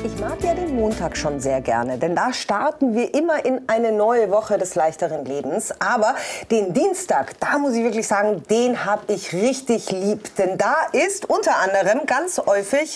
Ich mag ja den Montag schon sehr gerne, denn da starten wir immer in eine neue Woche des leichteren Lebens. Aber den Dienstag, da muss ich wirklich sagen, den habe ich richtig lieb. Denn da ist unter anderem ganz häufig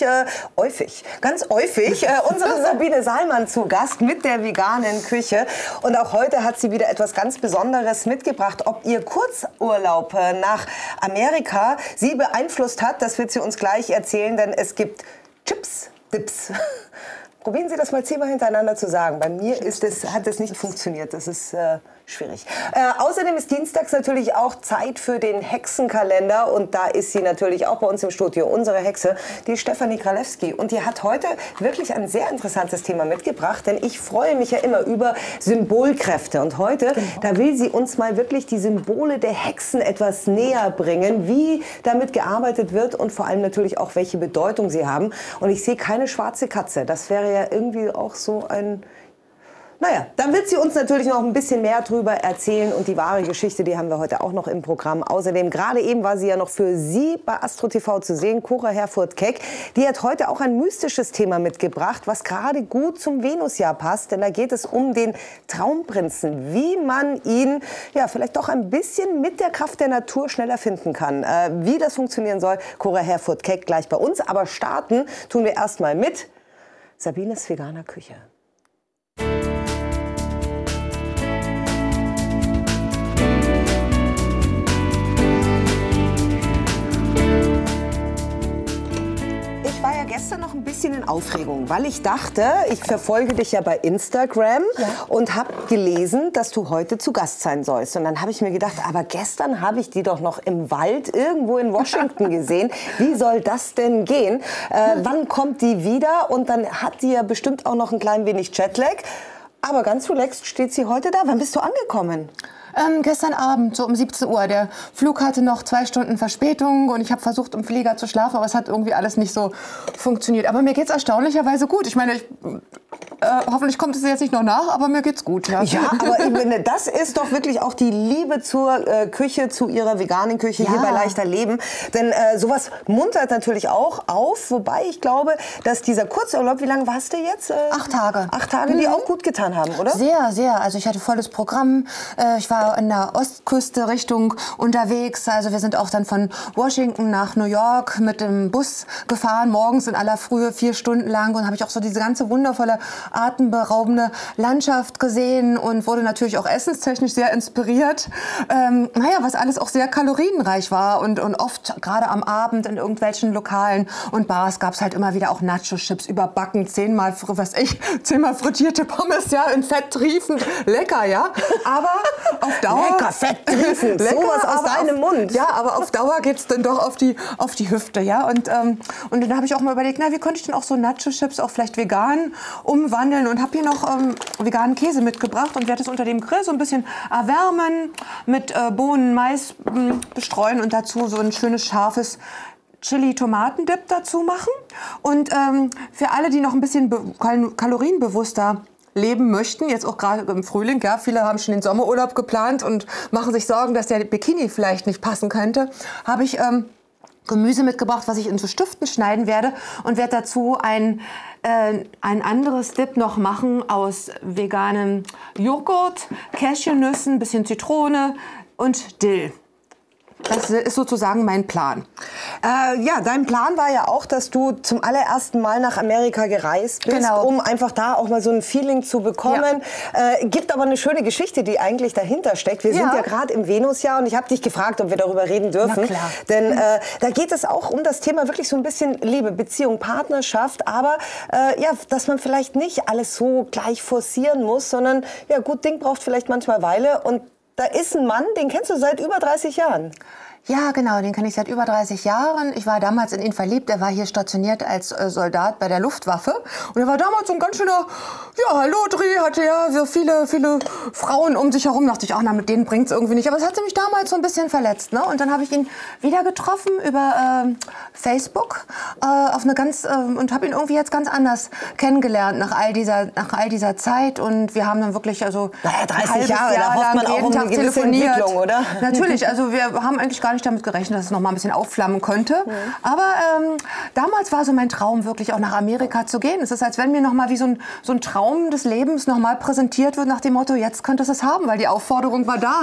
unsere Sabine Sallmann zu Gast mit der veganen Küche. Und auch heute hat sie wieder etwas ganz Besonderes mitgebracht. Ob ihr Kurzurlaub nach Amerika sie beeinflusst hat, das wird sie uns gleich erzählen, denn es gibt Chips, Dips. Probieren Sie das mal 10-mal hintereinander zu sagen. Bei mir hat es nicht funktioniert. Das ist schwierig. Außerdem ist dienstags natürlich auch Zeit für den Hexenkalender. Und da ist sie natürlich auch bei uns im Studio, unsere Hexe, die Stefanie Kralewski. Und die hat heute wirklich ein sehr interessantes Thema mitgebracht. Denn ich freue mich ja immer über Symbolkräfte. Und heute, da will sie uns mal wirklich die Symbole der Hexen etwas näher bringen. Wie damit gearbeitet wird und vor allem natürlich auch, welche Bedeutung sie haben. Und ich sehe keine schwarze Katze. Das wäre ja irgendwie auch so ein... Naja, dann wird sie uns natürlich noch ein bisschen mehr drüber erzählen und die wahre Geschichte, die haben wir heute auch noch im Programm. Außerdem, gerade eben war sie ja noch für Sie bei Astro TV zu sehen, Cora Herfurth-Keck. Die hat heute auch ein mystisches Thema mitgebracht, was gerade gut zum Venusjahr passt, denn da geht es um den Traumprinzen, wie man ihn ja vielleicht doch ein bisschen mit der Kraft der Natur schneller finden kann. Wie das funktionieren soll, Cora Herfurth-Keck gleich bei uns, aber starten tun wir erstmal mit Sabines veganer Küche. Ich war ja gestern noch ein bisschen in Aufregung, weil ich dachte, ich verfolge dich ja bei Instagram und habe gelesen, dass du heute zu Gast sein sollst. Und dann habe ich mir gedacht, aber gestern habe ich die doch noch im Wald irgendwo in Washington gesehen. Wie soll das denn gehen? Wann kommt die wieder? Und dann hat die ja bestimmt auch noch ein klein wenig Jetlag. Aber ganz relaxed steht sie heute da. Wann bist du angekommen? Gestern Abend, so um 17 Uhr. Der Flug hatte noch 2 Stunden Verspätung und ich habe versucht, im Flieger zu schlafen, aber es hat irgendwie alles nicht so funktioniert. Aber mir geht's erstaunlicherweise gut. Ich meine, hoffentlich kommt es jetzt nicht noch nach, aber mir geht's gut. Ja, ja, aber ich finde, das ist doch wirklich auch die Liebe zur Küche, zu ihrer veganen Küche hier bei Leichter Leben. Denn sowas muntert natürlich auch auf, wobei ich glaube, dass dieser Kurzurlaub, wie lange warst du jetzt? 8 Tage. 8 Tage, die auch gut getan haben, oder? Sehr, sehr. Also ich hatte volles Programm. Ich war in der Ostküste Richtung unterwegs. Also wir sind auch dann von Washington nach New York mit dem Bus gefahren, morgens in aller Frühe 4 Stunden lang. Und habe ich auch so diese ganze wundervolle, atemberaubende Landschaft gesehen und wurde natürlich auch essenstechnisch sehr inspiriert. Naja, was alles auch sehr kalorienreich war und oft gerade am Abend in irgendwelchen Lokalen und Bars gab es halt immer wieder auch Nacho-Chips überbacken, 10-mal frittierte Pommes, ja, in Fett triefend, lecker, ja. Aber auf Dauer... Lecker, Fett triefend, sowas aus deinem Mund. Ja, aber auf Dauer geht's dann doch auf die Hüfte, ja. Und dann habe ich auch mal überlegt, na, wie könnte ich denn auch so Nacho-Chips auch vielleicht vegan umwandeln und habe hier noch veganen Käse mitgebracht und werde es unter dem Grill so ein bisschen erwärmen, mit Bohnen, Mais bestreuen und dazu so ein schönes, scharfes Chili-Tomatendip dazu machen. Und für alle, die noch ein bisschen kalorienbewusster leben möchten, jetzt auch gerade im Frühling, ja, viele haben schon den Sommerurlaub geplant und machen sich Sorgen, dass der Bikini vielleicht nicht passen könnte, habe ich Gemüse mitgebracht, was ich in so Stiften schneiden werde und werde dazu ein anderes Dip noch machen aus veganem Joghurt, Cashewnüssen, bisschen Zitrone und Dill. Das ist sozusagen mein Plan. Ja, dein Plan war ja auch, dass du zum allerersten Mal nach Amerika gereist bist, um einfach da auch mal so ein Feeling zu bekommen. Ja. Gibt aber eine schöne Geschichte, die eigentlich dahinter steckt. Wir sind ja gerade im Venusjahr und ich habe dich gefragt, ob wir darüber reden dürfen. Na klar. Denn da geht es auch um das Thema wirklich so ein bisschen Liebe, Beziehung, Partnerschaft, aber ja, dass man vielleicht nicht alles so gleich forcieren muss, sondern ja, gut Ding braucht vielleicht manchmal Weile und da ist ein Mann, den kennst du seit über 30 Jahren. Ja, genau, den kenne ich seit über 30 Jahren. Ich war damals in ihn verliebt. Er war hier stationiert als Soldat bei der Luftwaffe. Und er war damals so ein ganz schöner, ja, Hallodri, hatte ja so viele Frauen um sich herum. Dachte ich, ach, na, mit denen bringt's irgendwie nicht. Aber es hat mich damals so ein bisschen verletzt, ne? Und dann habe ich ihn wieder getroffen über Facebook auf eine und habe ihn irgendwie jetzt ganz anders kennengelernt nach all dieser Zeit. Und wir haben dann wirklich, also naja, 30 Jahre, da hofft man auch um eine gewisse Entwicklung, oder? Natürlich, also wir haben eigentlich gar nicht nicht damit gerechnet, dass es noch mal ein bisschen aufflammen könnte. Aber damals war so mein Traum, wirklich auch nach Amerika zu gehen. Es ist, als wenn mir noch mal wie so ein Traum des Lebens noch mal präsentiert wird nach dem Motto, jetzt könntest du es haben, weil die Aufforderung war da.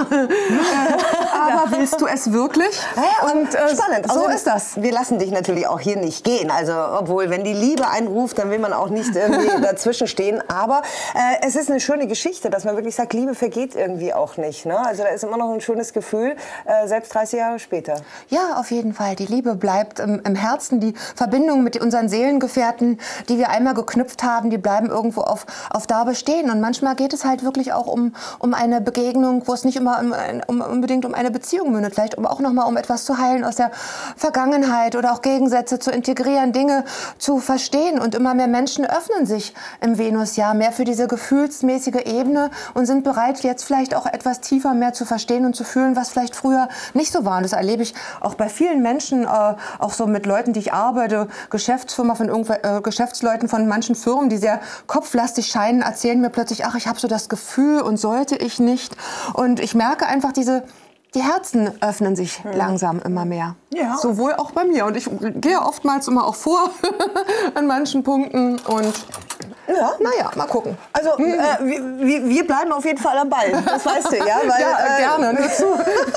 Aber willst du es wirklich? Ja, und spannend. So ist das. Wir lassen dich natürlich auch hier nicht gehen. Also, obwohl, wenn die Liebe einruft, dann will man auch nicht irgendwie dazwischen stehen. Aber es ist eine schöne Geschichte, dass man wirklich sagt, Liebe vergeht irgendwie auch nicht. Ne? Also da ist immer noch ein schönes Gefühl, selbst 30 Jahre später. Ja, auf jeden Fall. Die Liebe bleibt im Herzen. Die Verbindung mit unseren Seelengefährten, die wir einmal geknüpft haben, die bleiben irgendwo auf Dauer bestehen. Und manchmal geht es halt wirklich auch um eine Begegnung, wo es nicht immer unbedingt um eine Beziehung mündet. Vielleicht auch noch mal um etwas zu heilen aus der Vergangenheit oder auch Gegensätze zu integrieren, Dinge zu verstehen. Und immer mehr Menschen öffnen sich im Venusjahr mehr für diese gefühlsmäßige Ebene und sind bereit, jetzt vielleicht auch etwas tiefer mehr zu verstehen und zu fühlen, was vielleicht früher nicht so war. Und das erlebe ich auch bei vielen Menschen, auch so mit Leuten, die ich arbeite, Geschäftsleuten von manchen Firmen, die sehr kopflastig scheinen, erzählen mir plötzlich, ach, ich habe so das Gefühl und sollte ich nicht. Und ich merke einfach, die Herzen öffnen sich langsam immer mehr. Ja. Sowohl auch bei mir. Und ich gehe oftmals immer auch vor an manchen Punkten. Und ja, naja, mal gucken. Also wir bleiben auf jeden Fall am Ball, das weißt du, ja? Weil, ja, gerne, nur zu.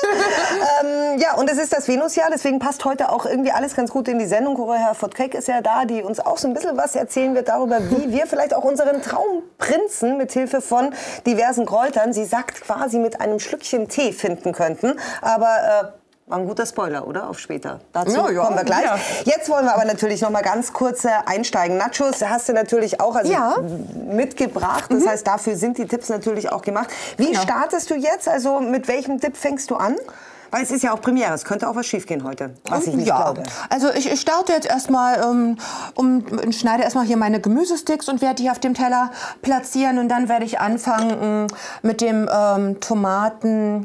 Ja, und es ist das Venusjahr, deswegen passt heute auch irgendwie alles ganz gut in die Sendung. Cora Herfurth-Keck ist ja da, die uns auch so ein bisschen was erzählen wird darüber, wie wir vielleicht auch unseren Traumprinzen mit Hilfe von diversen Kräutern, sie sagt quasi mit einem Schlückchen Tee finden könnten. Aber war ein guter Spoiler, oder? Auf später. Dazu kommen wir gleich. Ja. Jetzt wollen wir aber natürlich noch mal ganz kurz einsteigen. Nachos hast du natürlich auch mitgebracht. Das heißt, dafür sind die Tipps natürlich auch gemacht. Wie startest du jetzt? Also mit welchem Tipp fängst du an? Weil es ist ja auch Premiere, es könnte auch was schiefgehen heute, was ich nicht glaube. Also ich starte jetzt erstmal, schneide erstmal hier meine Gemüsesticks und werde die auf dem Teller platzieren. Und dann werde ich anfangen mit dem Tomaten,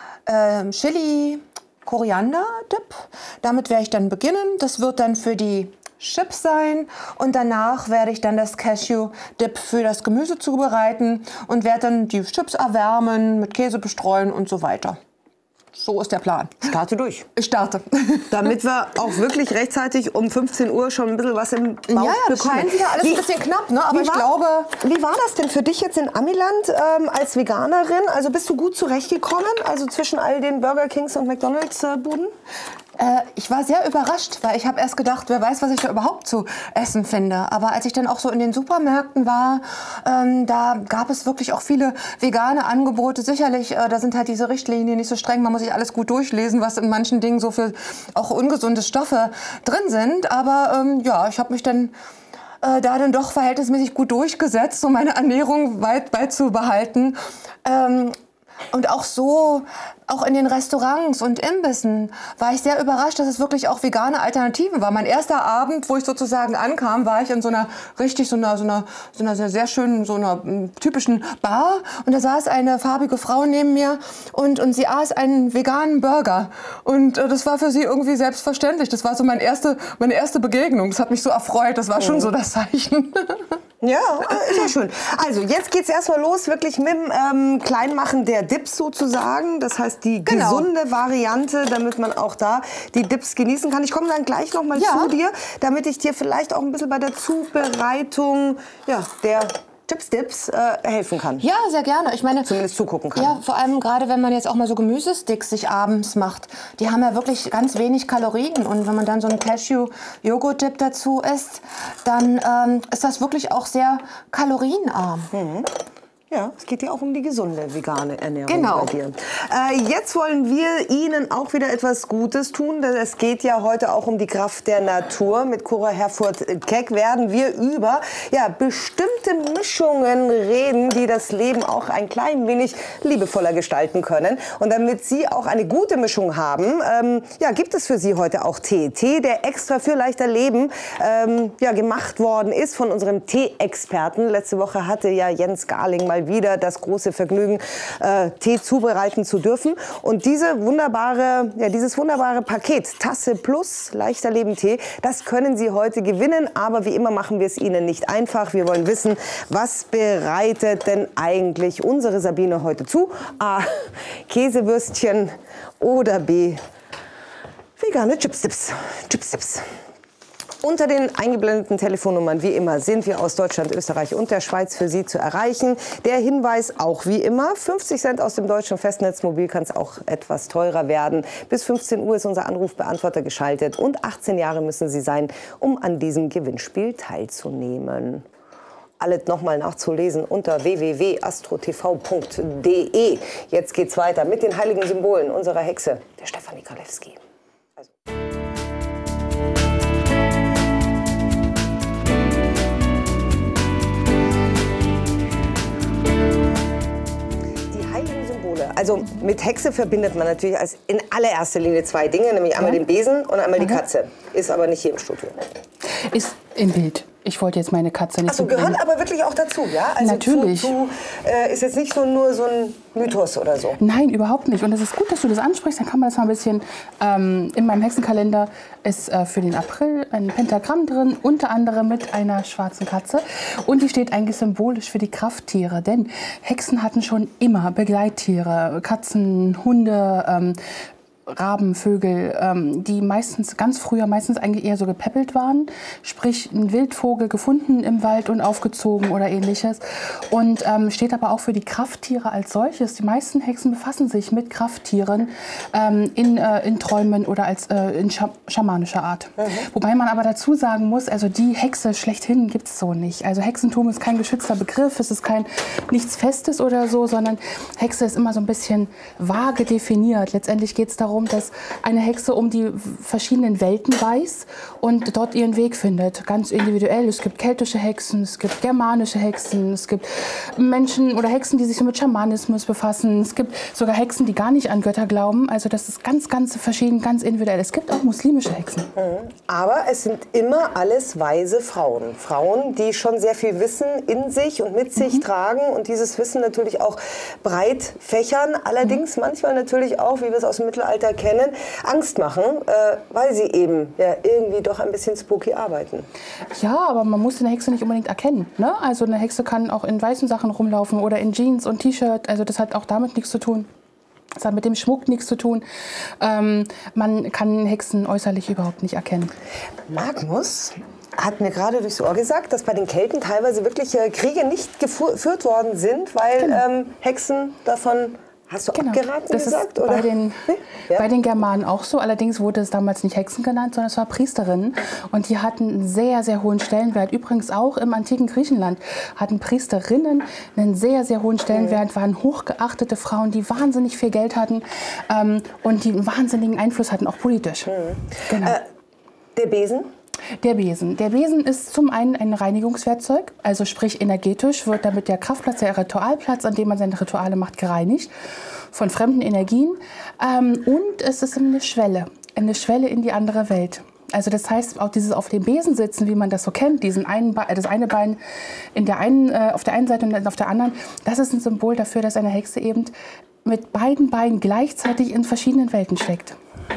Chili, Koriander-Dip. Damit werde ich dann beginnen. Das wird dann für die Chips sein und danach werde ich dann das Cashew-Dip für das Gemüse zubereiten und werde dann die Chips erwärmen, mit Käse bestreuen und so weiter. So ist der Plan. Starte durch. Ich starte. Damit wir auch wirklich rechtzeitig um 15 Uhr schon ein bisschen was im Bauch bekommen. Das scheint wieder alles ein bisschen knapp, ne? Aber ich glaube... Wie war das denn für dich jetzt in Amiland als Veganerin? Also bist du gut zurechtgekommen? Also zwischen all den Burger Kings und McDonalds-Buden? Ich war sehr überrascht, weil ich habe erst gedacht, wer weiß, was ich da überhaupt zu essen finde. Aber als ich dann auch so in den Supermärkten war, da gab es wirklich auch viele vegane Angebote. Sicherlich, da sind halt diese Richtlinien nicht so streng. Man muss sich alles gut durchlesen, was in manchen Dingen so für auch ungesunde Stoffe drin sind. Aber ja, ich habe mich dann da dann doch verhältnismäßig gut durchgesetzt, um meine Ernährung weit beizubehalten. Und auch so, auch in den Restaurants und Imbissen war ich sehr überrascht, dass es wirklich auch vegane Alternativen war. Mein erster Abend, wo ich sozusagen ankam, war ich in so einer sehr schönen, so einer typischen Bar. Und da saß eine farbige Frau neben mir und sie aß einen veganen Burger. Und das war für sie irgendwie selbstverständlich. Das war so meine erste Begegnung. Das hat mich so erfreut. Das war schon so das Zeichen. Ja, ist ja schön. Also jetzt geht's erstmal los, wirklich mit dem Kleinmachen der Dips sozusagen. Das heißt die gesunde Variante, damit man auch da die Dips genießen kann. Ich komme dann gleich noch mal zu dir, damit ich dir vielleicht auch ein bisschen bei der Zubereitung der Chips-Dips helfen kann. Ja, sehr gerne. Ich meine, zumindest zugucken kann. Ja, vor allem gerade, wenn man jetzt auch mal so Gemüsesticks sich abends macht. Die haben ja wirklich ganz wenig Kalorien. Und wenn man dann so einen Cashew-Joghurt-Dip dazu isst, dann ist das wirklich auch sehr kalorienarm. Mhm. Ja, es geht ja auch um die gesunde vegane Ernährung genau. bei dir. Jetzt wollen wir Ihnen auch wieder etwas Gutes tun, denn es geht ja heute auch um die Kraft der Natur. Mit Cora Herfurth-Keck werden wir über bestimmte Mischungen reden, die das Leben auch ein klein wenig liebevoller gestalten können. Und damit Sie auch eine gute Mischung haben, gibt es für Sie heute auch Tee. Tee, der extra für leichter Leben gemacht worden ist von unserem Tee-Experten. Letzte Woche hatte ja Jens Garling mal wieder das große Vergnügen, Tee zubereiten zu dürfen. Und dieses wunderbare Paket Tasse Plus leichter Leben Tee, das können Sie heute gewinnen. Aber wie immer machen wir es Ihnen nicht einfach. Wir wollen wissen, was bereitet denn eigentlich unsere Sabine heute zu? A, Käsewürstchen oder B, Vegane Chips-Tipps. Chips-Tipps. Unter den eingeblendeten Telefonnummern, wie immer, sind wir aus Deutschland, Österreich und der Schweiz für Sie zu erreichen. Der Hinweis auch wie immer, 50 Cent aus dem deutschen Festnetzmobil kann es auch etwas teurer werden. Bis 15 Uhr ist unser Anrufbeantworter geschaltet und 18 Jahre müssen Sie sein, um an diesem Gewinnspiel teilzunehmen. Alles nochmal nachzulesen unter www.astrotv.de. Jetzt geht's weiter mit den heiligen Symbolen unserer Hexe, der Stefanie Kralewski. Also. Also mit Hexe verbindet man natürlich als in allererster Linie zwei Dinge, nämlich einmal den Besen und einmal die Katze. Ist aber nicht hier im Studio. Ist im Bild. Ich wollte jetzt meine Katze nicht so gehört aber wirklich auch dazu, ja? Also natürlich. Ist jetzt nicht so nur so ein Mythos oder so. Nein, überhaupt nicht. Und es ist gut, dass du das ansprichst. Dann kann man das mal ein bisschen... in meinem Hexenkalender ist für den April ein Pentagramm drin, unter anderem mit einer schwarzen Katze. Und die steht eigentlich symbolisch für die Krafttiere. Denn Hexen hatten schon immer Begleittiere, Katzen, Hunde, Raben, Vögel, die meistens, ganz früher meistens eigentlich eher so gepäppelt waren. Sprich, ein Wildvogel gefunden im Wald und aufgezogen oder ähnliches. Und steht aber auch für die Krafttiere als solches. Die meisten Hexen befassen sich mit Krafttieren in Träumen oder als in schamanischer Art. Wobei man aber dazu sagen muss, also die Hexe schlechthin gibt es so nicht. Also Hexentum ist kein geschützter Begriff, es ist nichts Festes oder so, sondern Hexe ist immer so ein bisschen vage definiert. Letztendlich geht es darum, dass eine Hexe um die verschiedenen Welten weiß und dort ihren Weg findet, ganz individuell. Es gibt keltische Hexen, es gibt germanische Hexen, es gibt Menschen oder Hexen, die sich so mit Schamanismus befassen. Es gibt sogar Hexen, die gar nicht an Götter glauben. Also das ist ganz verschieden, ganz individuell. Es gibt auch muslimische Hexen. Aber es sind immer alles weise Frauen. Frauen, die schon sehr viel Wissen in sich und mit sich tragen und dieses Wissen natürlich auch breit fächern. Allerdings manchmal natürlich auch, wie wir es aus dem Mittelalter kennen, Angst machen, weil sie eben irgendwie doch ein bisschen spooky arbeiten. Ja, aber man muss eine Hexe nicht unbedingt erkennen. Ne? Also eine Hexe kann auch in weißen Sachen rumlaufen oder in Jeans und T-Shirt. Also das hat auch damit nichts zu tun. Das hat mit dem Schmuck nichts zu tun. Man kann Hexen äußerlich überhaupt nicht erkennen. Magnus hat mir gerade durchs Ohr gesagt, dass bei den Kelten teilweise wirklich Kriege nicht geführt worden sind, weil Hexen davon... Hast du abgeraten das gesagt? Ist oder? Bei den Germanen auch so. Allerdings wurde es damals nicht Hexen genannt, sondern es war Priesterinnen. Und die hatten einen sehr hohen Stellenwert. Übrigens auch im antiken Griechenland hatten Priesterinnen einen sehr hohen Stellenwert, waren hochgeachtete Frauen, die wahnsinnig viel Geld hatten und die einen wahnsinnigen Einfluss hatten, auch politisch. Genau. Der Besen? Der Besen. Der Besen ist zum einen ein Reinigungswerkzeug, also sprich energetisch wird damit der Kraftplatz, der Ritualplatz, an dem man seine Rituale macht, gereinigt von fremden Energien. Und es ist eine Schwelle in die andere Welt. Also das heißt, auch dieses auf dem Besen sitzen, wie man das so kennt, das eine Bein auf der einen Seite und auf der anderen, das ist ein Symbol dafür, dass eine Hexe eben mit beiden Beinen gleichzeitig in verschiedenen Welten steckt.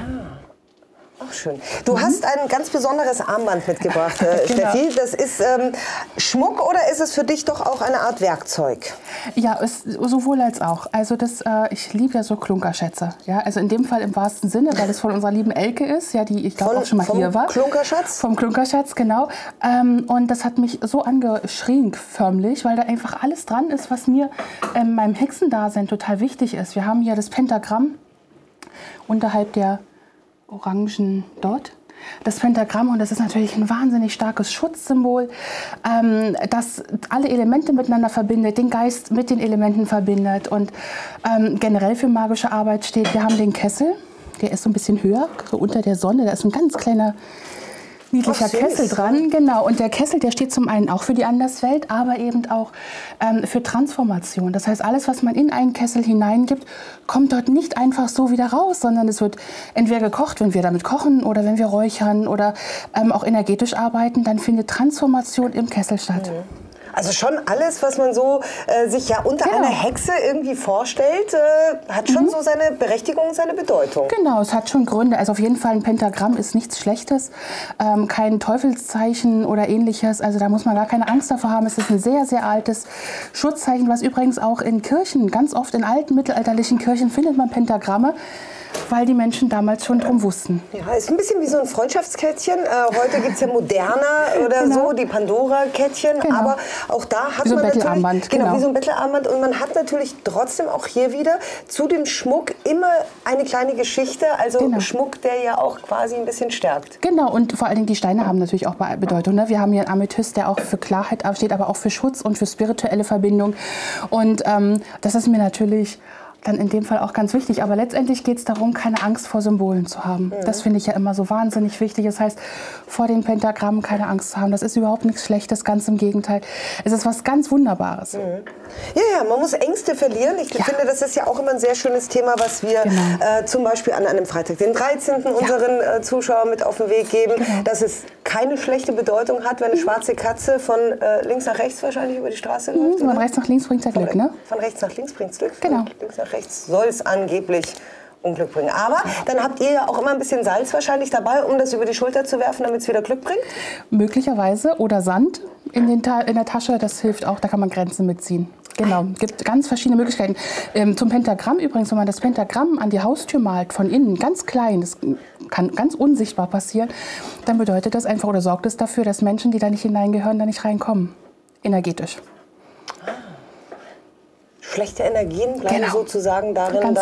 Auch schön. Du hast ein ganz besonderes Armband mitgebracht, Steffi. Das ist Schmuck oder ist es für dich doch auch eine Art Werkzeug? Ja, sowohl als auch. Also ich liebe ja so Klunkerschätze. Ja, also in dem Fall im wahrsten Sinne, weil es von unserer lieben Elke ist, ja, die ich glaube auch schon mal hier war. Vom Klunkerschatz? Vom Klunkerschatz, genau. Und das hat mich so angeschrien förmlich, weil da einfach alles dran ist, was mir in meinem Hexendasein total wichtig ist. Wir haben hier das Pentagramm unterhalb der orangen dort. Das Pentagramm, und das ist natürlich ein wahnsinnig starkes Schutzsymbol, das alle Elemente miteinander verbindet, den Geist mit den Elementen verbindet und generell für magische Arbeit steht. Wir haben den Kessel, der ist so ein bisschen höher, so unter der Sonne, da ist ein ganz kleiner niedlicher Kessel dran, genau. Und der Kessel, der steht zum einen auch für die Anderswelt, aber eben auch für Transformation. Das heißt, alles, was man in einen Kessel hineingibt, kommt dort nicht einfach so wieder raus, sondern es wird entweder gekocht, wenn wir damit kochen oder wenn wir räuchern oder auch energetisch arbeiten, dann findet Transformation im Kessel statt. Also schon alles, was man so sich ja unter einer Hexe irgendwie vorstellt, hat schon so seine Berechtigung, seine Bedeutung. Genau, es hat schon Gründe. Also auf jeden Fall ein Pentagramm ist nichts Schlechtes, kein Teufelszeichen oder ähnliches. Also da muss man gar keine Angst davor haben. Es ist ein sehr altes Schutzzeichen, was übrigens auch in Kirchen, ganz oft in alten mittelalterlichen Kirchen findet man Pentagramme. weil die Menschen damals schon drum wussten. Ja, ist ein bisschen wie so ein Freundschaftskettchen. Heute gibt es ja moderner oder so, die Pandora-Kettchen. Genau. Aber auch da hat wie so man ein natürlich... Bettelarmband. Genau, wie so ein Bettelarmband. Und man hat natürlich trotzdem auch hier wieder zu dem Schmuck immer eine kleine Geschichte. Also Schmuck, der ja auch quasi ein bisschen stärkt. Genau, und vor allen Dingen die Steine haben natürlich auch Bedeutung. Ne? Wir haben hier einen Amethyst, der auch für Klarheit steht, aber auch für Schutz und für spirituelle Verbindung. Und das ist mir natürlich dann in dem Fall auch ganz wichtig. Aber letztendlich geht es darum, keine Angst vor Symbolen zu haben. Das finde ich ja immer so wahnsinnig wichtig. Das heißt, vor den Pentagrammen keine Angst zu haben. Das ist überhaupt nichts Schlechtes, ganz im Gegenteil. Es ist was ganz Wunderbares. Ja, man muss Ängste verlieren. Ich finde, das ist ja auch immer ein sehr schönes Thema, was wir zum Beispiel an einem Freitag, den 13. unseren Zuschauern mit auf den Weg geben, dass es keine schlechte Bedeutung hat, wenn eine schwarze Katze von links nach rechts wahrscheinlich über die Straße läuft. Von rechts nach links bringt es Glück, ne? Von rechts nach links bringt es Glück. Genau. Von links nach rechts soll es angeblich Unglück bringen. Aber dann habt ihr ja auch immer ein bisschen Salz wahrscheinlich dabei, um das über die Schulter zu werfen, damit es wieder Glück bringt? Möglicherweise. Oder Sand in der Tasche, das hilft auch, da kann man Grenzen mitziehen. Genau, es gibt ganz verschiedene Möglichkeiten. Zum Pentagramm übrigens, wenn man das Pentagramm an die Haustür malt, von innen, ganz klein, das kann ganz unsichtbar passieren, dann bedeutet das einfach oder sorgt es dafür, dass Menschen, die da nicht hineingehören, da nicht reinkommen, energetisch. Schlechte Energien bleiben sozusagen darin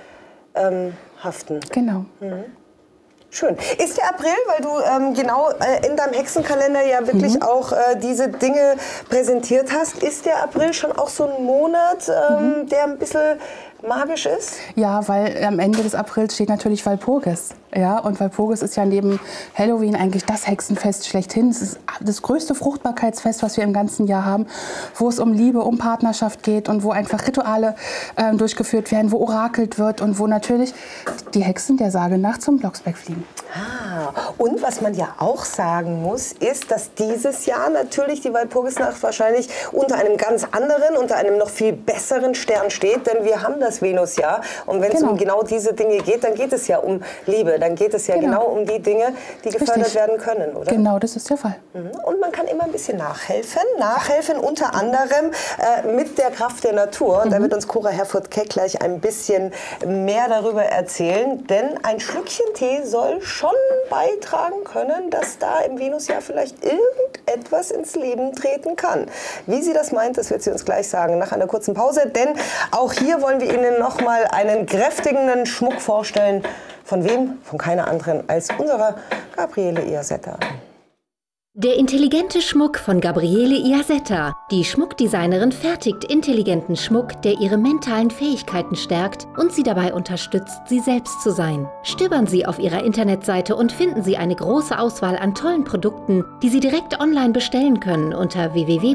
haften. Genau. Schön. Ist der April, weil du genau in deinem Hexenkalender ja wirklich auch diese Dinge präsentiert hast, ist der April schon auch so ein Monat, der ein bisschen magisch ist? Ja, weil am Ende des Aprils steht natürlich Walpurgis. Ja, und Walpurgis ist ja neben Halloween eigentlich das Hexenfest schlechthin. Es ist das größte Fruchtbarkeitsfest, was wir im ganzen Jahr haben, wo es um Liebe, um Partnerschaft geht und wo einfach Rituale durchgeführt werden, wo orakelt wird und wo natürlich die Hexen der Sage nach zum Blocksberg fliegen. Und was man ja auch sagen muss, ist, dass dieses Jahr natürlich die Walpurgisnacht wahrscheinlich unter einem ganz anderen, unter einem noch viel besseren Stern steht, denn wir haben das Venusjahr. Und wenn es um genau diese Dinge geht, dann geht es ja um Liebe, dann geht es ja genau um die Dinge, die gefördert werden können, oder? Genau, das ist der Fall. Und man kann immer ein bisschen nachhelfen unter anderem mit der Kraft der Natur. Und da wird uns Cora Herfurth-Keck gleich ein bisschen mehr darüber erzählen, denn ein Schlückchen Tee soll schon beitragen können, dass da im Venusjahr vielleicht irgendetwas ins Leben treten kann. Wie sie das meint, das wird sie uns gleich sagen nach einer kurzen Pause, denn auch hier wollen wir Ihnen noch mal einen kräftigen Schmuck vorstellen. Von wem? Von keiner anderen als unserer Gabriele Iasetta. Der intelligente Schmuck von Gabriele Iasetta. Die Schmuckdesignerin fertigt intelligenten Schmuck, der ihre mentalen Fähigkeiten stärkt und sie dabei unterstützt, sie selbst zu sein. Stöbern Sie auf ihrer Internetseite und finden Sie eine große Auswahl an tollen Produkten, die Sie direkt online bestellen können unter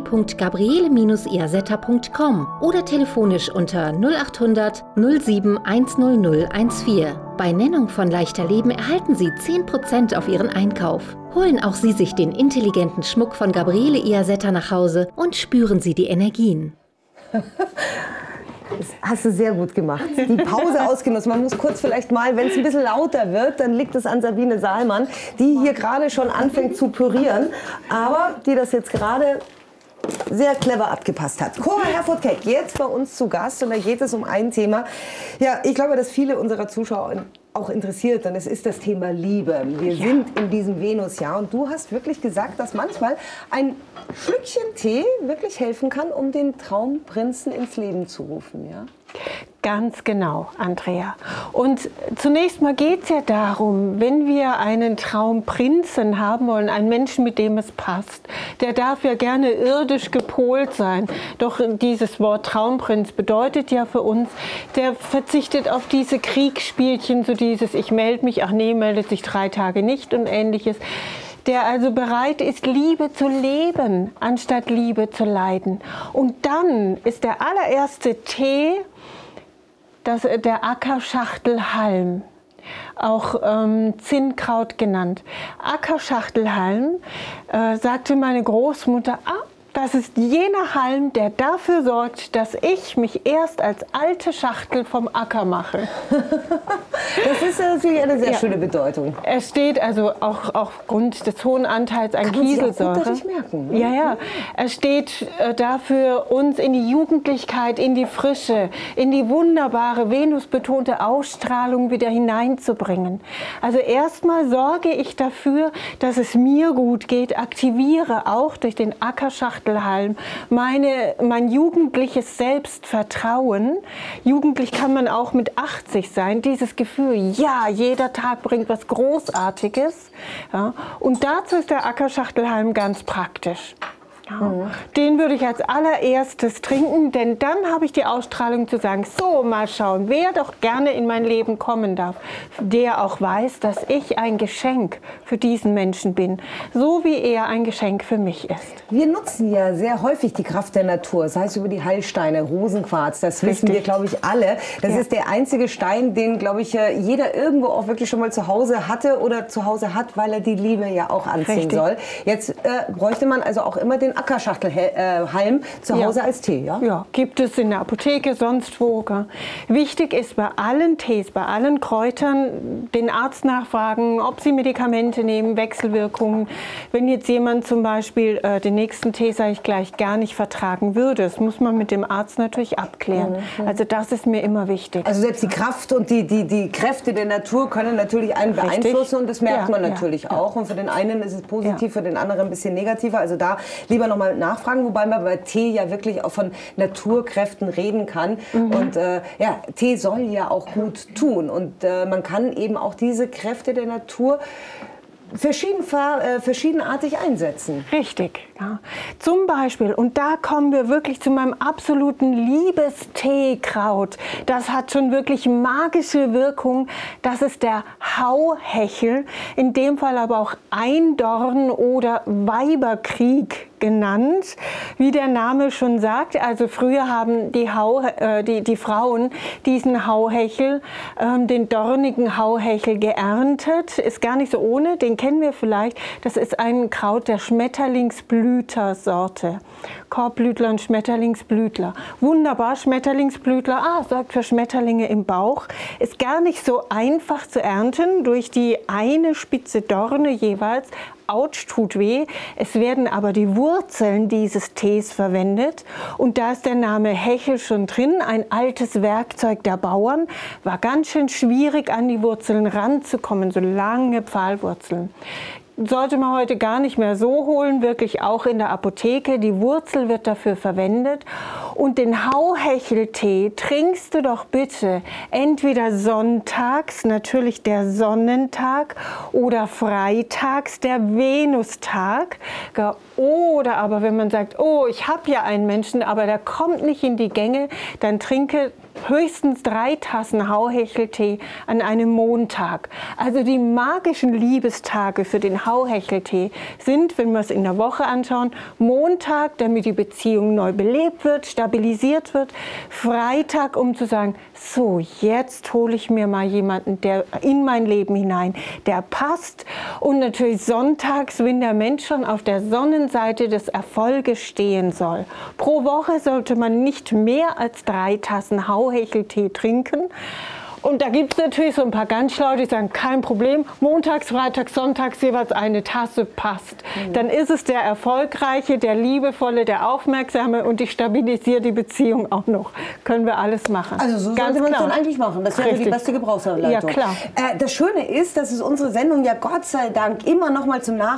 www.gabriele-iasetta.com oder telefonisch unter 0800 07 10014. Bei Nennung von Leichter Leben erhalten Sie 10% auf Ihren Einkauf. Holen auch Sie sich den intelligenten Schmuck von Gabriele Iasetta nach Hause und spüren Sie die Energien. Das hast du sehr gut gemacht. Die Pause ausgenutzt. Man muss kurz vielleicht mal, wenn es ein bisschen lauter wird, dann liegt es an Sabine Saalmann, die hier gerade schon anfängt zu pürieren, aber die das jetzt gerade sehr clever abgepasst hat. Cora Herfurth-Keck, jetzt bei uns zu Gast, und da geht es um ein Thema. Ja, ich glaube, dass viele unserer Zuschauer auch interessiert, und es ist das Thema Liebe. Wir sind in diesem Venusjahr und du hast wirklich gesagt, dass manchmal ein Schlückchen Tee wirklich helfen kann, um den Traumprinzen ins Leben zu rufen, ja? Ganz genau, Andrea. Und zunächst mal geht es ja darum, wenn wir einen Traumprinzen haben wollen, einen Menschen, mit dem es passt, der darf ja gerne irdisch gepolt sein. Doch dieses Wort Traumprinz bedeutet ja für uns, der verzichtet auf diese Kriegsspielchen, so dieses ich melde mich, ach nee, meldet sich 3 Tage nicht und ähnliches. Der also bereit ist, Liebe zu leben, anstatt Liebe zu leiden. Und dann ist der allererste Tee der Ackerschachtelhalm, auch Zinnkraut genannt. Ackerschachtelhalm, sagte meine Großmutter, Das ist jener Halm, der dafür sorgt, dass ich mich erst als alte Schachtel vom Acker mache. Das ist natürlich eine sehr schöne Bedeutung. Er steht also auch aufgrund des hohen Anteils an Kieselsäure. Kann man sich auch gut merken, ne? Ja, ja. Er steht dafür, uns in die Jugendlichkeit, in die Frische, in die wunderbare venusbetonte Ausstrahlung wieder hineinzubringen. Also erstmal sorge ich dafür, dass es mir gut geht, aktiviere auch durch den Ackerschachtelhalm mein jugendliches Selbstvertrauen. Jugendlich kann man auch mit 80 sein. Dieses Gefühl, ja, jeder Tag bringt was Großartiges. Ja. Und dazu ist der Ackerschachtelhalm ganz praktisch. Ja. Den würde ich als allererstes trinken, denn dann habe ich die Ausstrahlung zu sagen, so, mal schauen, wer doch gerne in mein Leben kommen darf, der auch weiß, dass ich ein Geschenk für diesen Menschen bin, so wie er ein Geschenk für mich ist. Wir nutzen ja sehr häufig die Kraft der Natur, sei es über die Heilsteine, Rosenquarz, das wissen wir, glaube ich, alle. Das ist der einzige Stein, den, glaube ich, jeder irgendwo auch wirklich schon mal zu Hause hatte oder zu Hause hat, weil er die Liebe ja auch anziehen soll. Jetzt bräuchte man also auch immer den Ackerschachtelhalm zu Hause als Tee, ja? Ja, gibt es in der Apotheke, sonst wo. Wichtig ist bei allen Tees, bei allen Kräutern, den Arzt nachfragen, ob sie Medikamente nehmen, Wechselwirkungen. Wenn jetzt jemand zum Beispiel den nächsten Tee, sage ich gleich, gar nicht vertragen würde, das muss man mit dem Arzt natürlich abklären. Also das ist mir immer wichtig. Also selbst die Kraft und die Kräfte der Natur können natürlich einen beeinflussen und das merkt man natürlich auch. Und für den einen ist es positiv, für den anderen ein bisschen negativer. Also da lieber nochmal nachfragen, wobei man bei Tee ja wirklich auch von Naturkräften reden kann. Und ja, Tee soll ja auch gut tun. Und man kann eben auch diese Kräfte der Natur verschiedenartig einsetzen. Richtig. Ja. Zum Beispiel, und da kommen wir wirklich zu meinem absoluten Liebesteekraut. Das hat schon wirklich magische Wirkung. Das ist der Hauhechel, in dem Fall aber auch Eindorn oder Weiberkrieg genannt, wie der Name schon sagt. Also früher haben die Frauen diesen Hauhechel, den dornigen Hauhechel geerntet. Ist gar nicht so ohne, den kennen wir vielleicht. Das ist ein Kraut der Schmetterlingsblüter-Sorte. Korbblütler und Schmetterlingsblütler. Wunderbar, Schmetterlingsblütler, sorgt für Schmetterlinge im Bauch. Ist gar nicht so einfach zu ernten, durch die eine spitze Dorne jeweils. Autsch, tut weh. Es werden aber die Wurzeln dieses Tees verwendet. Und da ist der Name Hechel schon drin, ein altes Werkzeug der Bauern. War ganz schön schwierig, an die Wurzeln ranzukommen, so lange Pfahlwurzeln. Sollte man heute gar nicht mehr so holen, wirklich auch in der Apotheke. Die Wurzel wird dafür verwendet. Und den Hauhecheltee trinkst du doch bitte entweder sonntags, natürlich der Sonnentag, oder freitags, der Venustag. Oder aber wenn man sagt, oh, ich habe ja einen Menschen, aber der kommt nicht in die Gänge, dann trinke höchstens 3 Tassen Hauhecheltee an einem Montag. Also die magischen Liebestage für den Hauhecheltee sind, wenn wir es in der Woche anschauen, Montag, damit die Beziehung neu belebt wird, stabilisiert wird, Freitag, um zu sagen, so, jetzt hole ich mir mal jemanden, der in mein Leben hinein, der passt. Und natürlich sonntags, wenn der Mensch schon auf der Sonnenseite des Erfolges stehen soll. Pro Woche sollte man nicht mehr als 3 Tassen Hauhecheltee trinken. Und da gibt es natürlich so ein paar ganz Schlaue, die sagen, kein Problem, montags, freitags, sonntags jeweils eine Tasse passt. Dann ist es der Erfolgreiche, der Liebevolle, der Aufmerksame und ich stabilisiere die Beziehung auch noch. Können wir alles machen. Also so sollte man es dann eigentlich machen. Das wäre die beste Gebrauchsanleitung. Ja, klar. Das Schöne ist, dass es unsere Sendung ja Gott sei Dank immer noch mal zum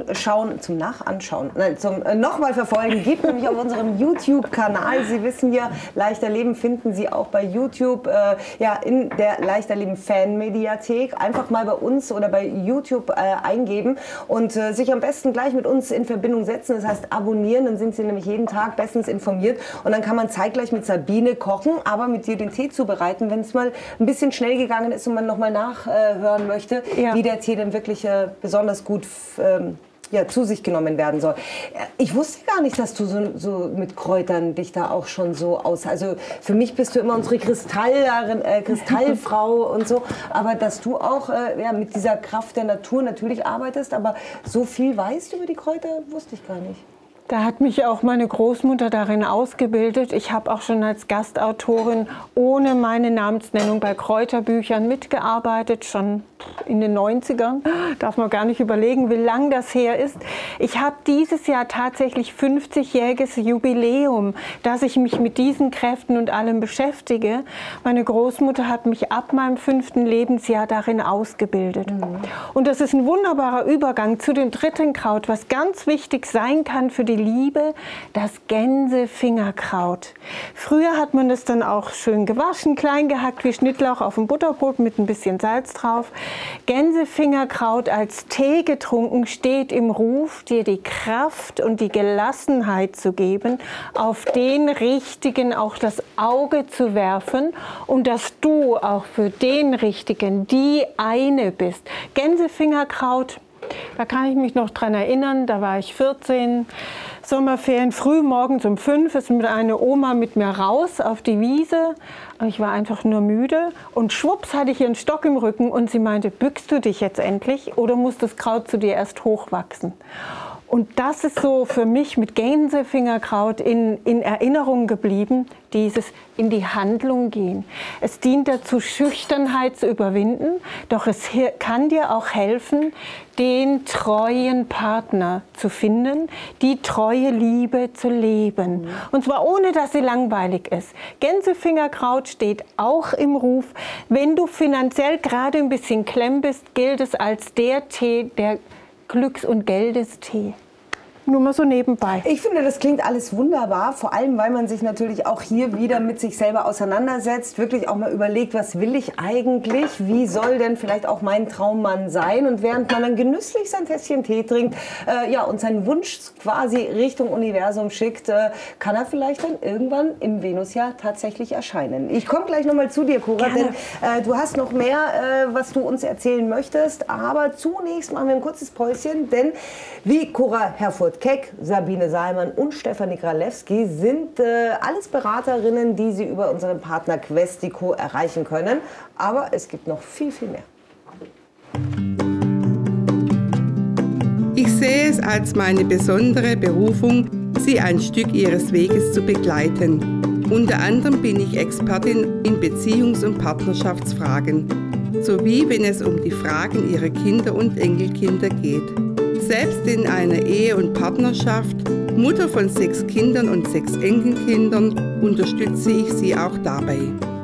nochmal verfolgen gibt, nämlich auf unserem YouTube-Kanal. Sie wissen ja, Leichter Leben finden Sie auch bei YouTube, in der Leichter Leben Fanmediathek. Einfach mal bei uns oder bei YouTube eingeben und sich am besten gleich mit uns in Verbindung setzen. Das heißt abonnieren, dann sind Sie nämlich jeden Tag bestens informiert und dann kann man zeitgleich mit Sabine kochen, aber mit dir den Tee zubereiten, wenn es mal ein bisschen schnell gegangen ist und man noch mal nachhören möchte, wie der Tee denn wirklich besonders gut zu sich genommen werden soll. Ich wusste gar nicht, dass du so mit Kräutern dich da auch schon so aus... Also für mich bist du immer unsere Kristallfrau und so, aber dass du auch mit dieser Kraft der Natur natürlich arbeitest, aber so viel weißt über die Kräuter, wusste ich gar nicht. Da hat mich auch meine Großmutter darin ausgebildet. Ich habe auch schon als Gastautorin ohne meine Namensnennung bei Kräuterbüchern mitgearbeitet, schon in den 90ern. Darf man gar nicht überlegen, wie lang das her ist. Ich habe dieses Jahr tatsächlich 50-jähriges Jubiläum, dass ich mich mit diesen Kräften und allem beschäftige. Meine Großmutter hat mich ab meinem 5. Lebensjahr darin ausgebildet. Und das ist ein wunderbarer Übergang zu dem 3. Kraut, was ganz wichtig sein kann für die Liebe, das Gänsefingerkraut. Früher hat man das dann auch schön gewaschen, klein gehackt wie Schnittlauch auf dem Butterbrot mit ein bisschen Salz drauf. Gänsefingerkraut als Tee getrunken steht im Ruf, dir die Kraft und die Gelassenheit zu geben, auf den Richtigen auch das Auge zu werfen und dass du auch für den Richtigen die eine bist. Gänsefingerkraut, da kann ich mich noch dran erinnern, da war ich 14, Sommerferien, früh morgens um 5 ist mit einer Oma mit mir raus auf die Wiese. Ich war einfach nur müde und schwupps hatte ich ihren Stock im Rücken und sie meinte, bückst du dich jetzt endlich oder muss das Kraut zu dir erst hochwachsen? Und das ist so für mich mit Gänsefingerkraut in Erinnerung geblieben, dieses in die Handlung gehen. Es dient dazu, Schüchternheit zu überwinden, doch es kann dir auch helfen, den treuen Partner zu finden, die treue Liebe zu leben. Und zwar ohne, dass sie langweilig ist. Gänsefingerkraut steht auch im Ruf. Wenn du finanziell gerade ein bisschen klemm bist, gilt es als der Tee, der Glücks- und Geldestee. Nur mal so nebenbei. Ich finde, das klingt alles wunderbar, vor allem, weil man sich natürlich auch hier wieder mit sich selber auseinandersetzt, wirklich auch mal überlegt, was will ich eigentlich, wie soll denn vielleicht auch mein Traummann sein, und während man dann genüsslich sein Tässchen Tee trinkt ja, und seinen Wunsch quasi Richtung Universum schickt, kann er vielleicht dann irgendwann im Venusjahr tatsächlich erscheinen. Ich komme gleich nochmal zu dir, Cora, denn du hast noch mehr, was du uns erzählen möchtest, aber zunächst machen wir ein kurzes Päuschen, denn wie Cora Herfurth-Keck, Sabine Sallmann und Stefanie Gralewski sind alles Beraterinnen, die Sie über unseren Partner Questico erreichen können. Aber es gibt noch viel, viel mehr. Ich sehe es als meine besondere Berufung, Sie ein Stück Ihres Weges zu begleiten. Unter anderem bin ich Expertin in Beziehungs- und Partnerschaftsfragen, sowie wenn es um die Fragen Ihrer Kinder und Enkelkinder geht. Selbst in einer Ehe und Partnerschaft, Mutter von 6 Kindern und 6 Enkelkindern, unterstütze ich sie auch dabei.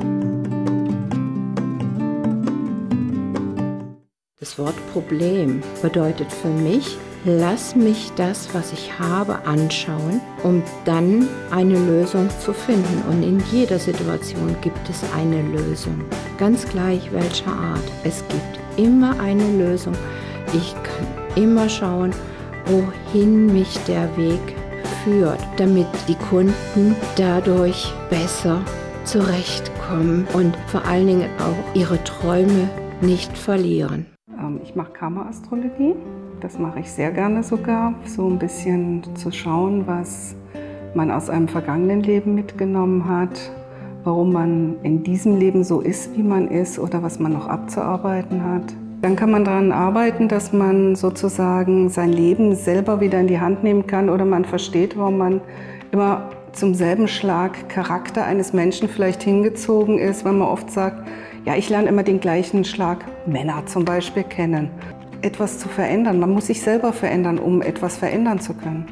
Das Wort Problem bedeutet für mich, lass mich das, was ich habe, anschauen, um dann eine Lösung zu finden. Und in jeder Situation gibt es eine Lösung, ganz gleich welcher Art. Es gibt immer eine Lösung. Ich kann immer schauen, wohin mich der Weg führt, damit die Kunden dadurch besser zurechtkommen und vor allen Dingen auch ihre Träume nicht verlieren. Ich mache Karma-Astrologie, das mache ich sehr gerne sogar, so ein bisschen zu schauen, was man aus einem vergangenen Leben mitgenommen hat, warum man in diesem Leben so ist, wie man ist oder was man noch abzuarbeiten hat. Dann kann man daran arbeiten, dass man sozusagen sein Leben selber wieder in die Hand nehmen kann oder man versteht, warum man immer zum selben Schlag Charakter eines Menschen vielleicht hingezogen ist, weil man oft sagt, ja, ich lerne immer den gleichen Schlag Männer zum Beispiel kennen. Etwas zu verändern, man muss sich selber verändern, um etwas verändern zu können.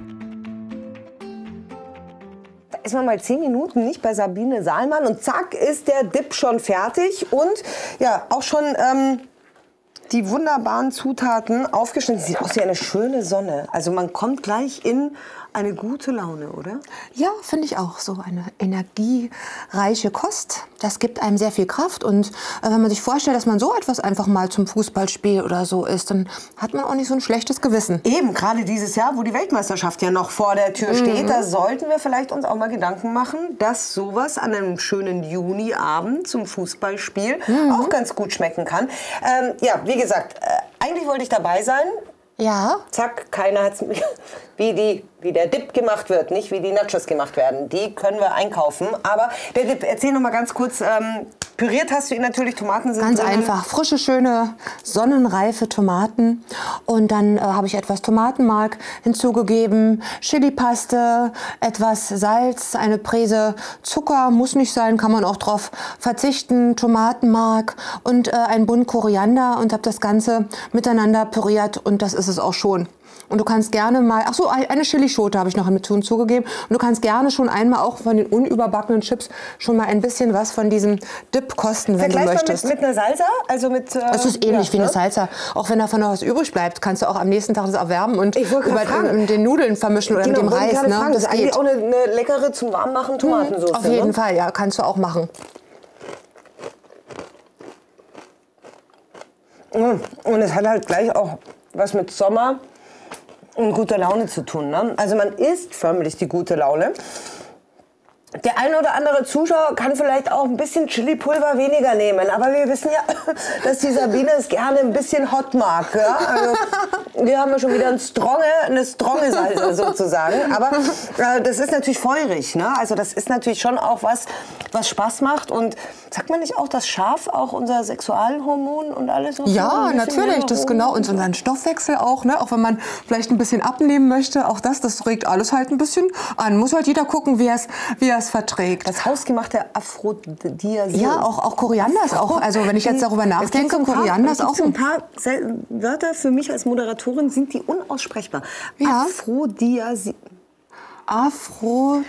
Da ist man mal 10 Minuten nicht bei Sabine Sallmann und zack ist der Dip schon fertig und ja, auch schon die wunderbaren Zutaten aufgeschnitten. Sieht aus wie eine schöne Sonne. Also man kommt gleich in eine gute Laune, oder? Ja, finde ich auch. So eine energiereiche Kost. Das gibt einem sehr viel Kraft. Und wenn man sich vorstellt, dass man so etwas einfach mal zum Fußballspiel oder so isst, dann hat man auch nicht so ein schlechtes Gewissen. Eben, gerade dieses Jahr, wo die Weltmeisterschaft ja noch vor der Tür steht, da sollten wir vielleicht uns auch mal Gedanken machen, dass sowas an einem schönen Juniabend zum Fußballspiel auch ganz gut schmecken kann. Ja, wie gesagt, eigentlich wollte ich dabei sein. Ja. Zack, keiner hat's wie der Dip gemacht wird, nicht wie die Nachos gemacht werden. Die können wir einkaufen. Aber der Dip, erzähl noch mal ganz kurz, Püriert hast du ihn natürlich, Tomaten sind Ganz drin. einfach, frische, schöne, sonnenreife Tomaten. Und dann habe ich etwas Tomatenmark hinzugegeben, Chilipaste, etwas Salz, eine Prise Zucker, muss nicht sein, kann man auch drauf verzichten, Tomatenmark und ein Bund Koriander und habe das Ganze miteinander püriert und das ist es auch schon. Und du kannst gerne mal, ach so, eine Chilischote habe ich noch mit hinzugegeben. Und du kannst gerne schon einmal auch von den unüberbackenen Chips schon mal ein bisschen was von diesem Dip kosten, wenn du möchtest. Mit einer Salsa? Also mit, es ist ähnlich wie eine Salsa. Auch wenn davon noch was übrig bleibt, kannst du auch am nächsten Tag das erwärmen und mit den Nudeln vermischen oder mit dem Reis. Ne? Das ist eigentlich auch eine leckere zum Warmmachen Tomatensauce. Auf jeden Fall, ja, kannst du auch machen. Und es hat halt gleich auch was mit Sommer und guter Laune zu tun. Ne? Also man isst förmlich die gute Laune. Der eine oder andere Zuschauer kann vielleicht auch ein bisschen Chili-Pulver weniger nehmen. Aber wir wissen ja, dass die Sabine es gerne ein bisschen hot mag. Ja? Also, wir haben ja schon wieder eine stronge Salsa sozusagen. Aber das ist natürlich feurig. Ne? Also das ist natürlich schon auch was Spaß macht. Und sagt man nicht auch, dass Schaf auch unser Sexualhormon und alles so? Ja, natürlich. Das genau. Und unseren Stoffwechsel auch. Ne? Auch wenn man vielleicht ein bisschen abnehmen möchte. Auch das regt alles halt ein bisschen an. Muss halt jeder gucken, wie er es verträgt. Das hausgemachte Aphrodisiakum. Ja, auch Koriander ist auch, also wenn ich jetzt darüber nachdenke, Koriander ist auch so ein paar Wörter für mich als Moderatorin sind die unaussprechbar. Ja. Aphrodisiakum.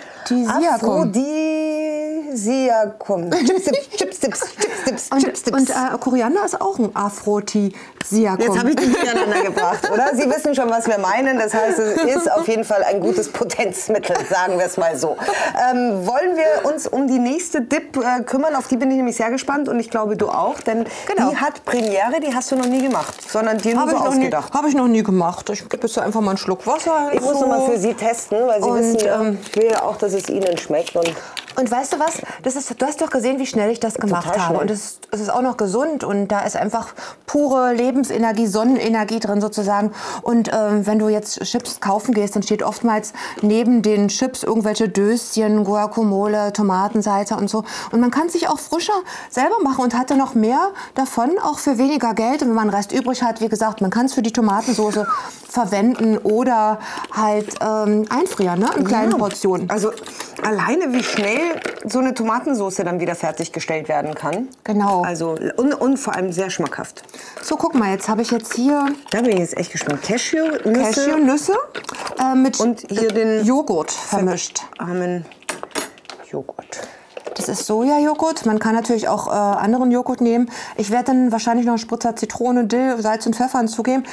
Und Koriander ist auch ein Aphrodisiakum. Jetzt habe ich die durcheinander gebracht, oder? Sie wissen schon, was wir meinen. Das heißt, es ist auf jeden Fall ein gutes Potenzmittel, sagen wir es mal so. Wollen wir uns um die nächste Dip kümmern? Auf die bin ich nämlich sehr gespannt und ich glaube, du auch. Denn die hat Premiere, die hast du noch nie gemacht, sondern dir nur so ausgedacht. Habe ich noch nie gemacht. Ich gebe jetzt einfach mal einen Schluck Wasser hinzu. Ich muss noch mal für Sie testen, weil Sie wissen, ich will ja auch, dass es Ihnen schmeckt. Und weißt du was? Du hast doch gesehen, wie schnell ich das gemacht habe. Und es ist auch noch gesund und da ist einfach pure Lebensenergie, Sonnenenergie drin sozusagen. Und wenn du jetzt Chips kaufen gehst, dann steht oftmals neben den Chips irgendwelche Döschen, Guacamole, Tomatensalsa und so. Und man kann sich auch frischer selber machen und hat dann noch mehr davon, auch für weniger Geld. Und wenn man Rest übrig hat, wie gesagt, man kann es für die Tomatensauce verwenden oder halt einfrieren, ne? In kleinen Portionen. Also alleine wie schnell so eine Tomatensauce dann wieder fertiggestellt werden kann. Genau. Also und vor allem sehr schmackhaft. So, guck mal, jetzt habe ich jetzt hier... Da bin ich jetzt echt gespannt. Cashewnüsse mit und hier den Joghurt vermischt. Armen Joghurt. Das ist Sojajoghurt. Man kann natürlich auch anderen Joghurt nehmen. Ich werde dann wahrscheinlich noch einen Spritzer Zitrone, Dill, Salz und Pfeffer hinzugeben.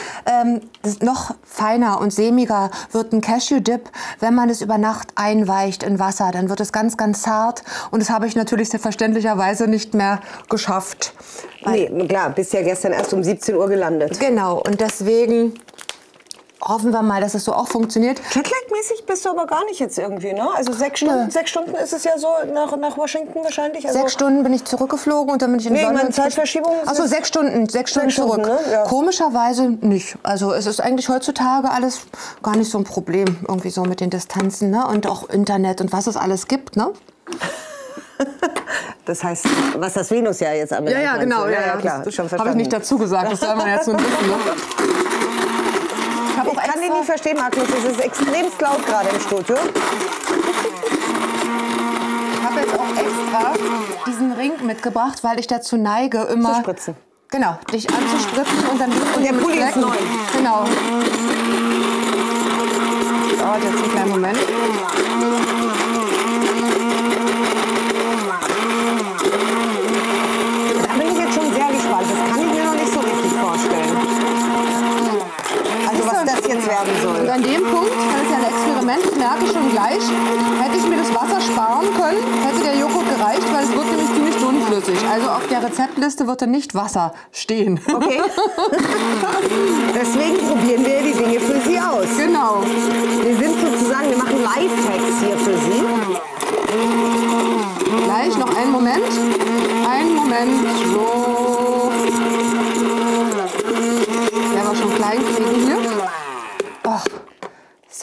Noch feiner und sämiger wird ein Cashew-Dip, wenn man es über Nacht einweicht in Wasser. Dann wird es ganz, ganz zart. Und das habe ich natürlich verständlicherweise nicht mehr geschafft. Nee, klar, bist ja gestern erst um 17 Uhr gelandet. Genau, und deswegen... Hoffen wir mal, dass es so auch funktioniert. Jetlag-mäßig bist du aber gar nicht jetzt irgendwie, ne? Also 6 Stunden ist es ja so nach Washington wahrscheinlich. Also 6 Stunden bin ich zurückgeflogen und dann bin ich in London. Meine Zeitverschiebung ist Achso, 6 Stunden zurück. Ne? Ja. Komischerweise nicht. Also es ist eigentlich heutzutage alles gar nicht so ein Problem, irgendwie so mit den Distanzen, ne? Und auch Internet und was es alles gibt, ne? Das heißt, was das Venusjahr jetzt anbelangt. Ja, genau. Ja, klar. Das habe ich nicht dazu gesagt. Das soll man jetzt nur wissen, ne? Ich kann den nicht verstehen, Markus. Es ist extremst laut gerade im Studio. Ich habe jetzt auch extra diesen Ring mitgebracht, weil ich dazu neige, immer... Zu spritzen. Genau, dich anzuspritzen und dann... Und der Pulli ist neu. Genau. Dauert jetzt einen kleinen Moment. Da bin ich jetzt schon sehr gespannt. Das kann ich mir noch nicht so richtig vorstellen. Also was das jetzt werden soll. Und an dem Punkt, das ist ja ein Experiment, ich merke schon gleich, hätte ich mir das Wasser sparen können, hätte der Joghurt gereicht, weil es wird nämlich ziemlich dünnflüssig. Also auf der Rezeptliste wird dann nicht Wasser stehen. Okay. Deswegen probieren wir die Dinge für Sie aus. Genau. Wir sind sozusagen, wir machen Lifehacks hier für Sie. Gleich noch einen Moment. Einen Moment. So. Der war schon klein kriegen hier. Oh. So.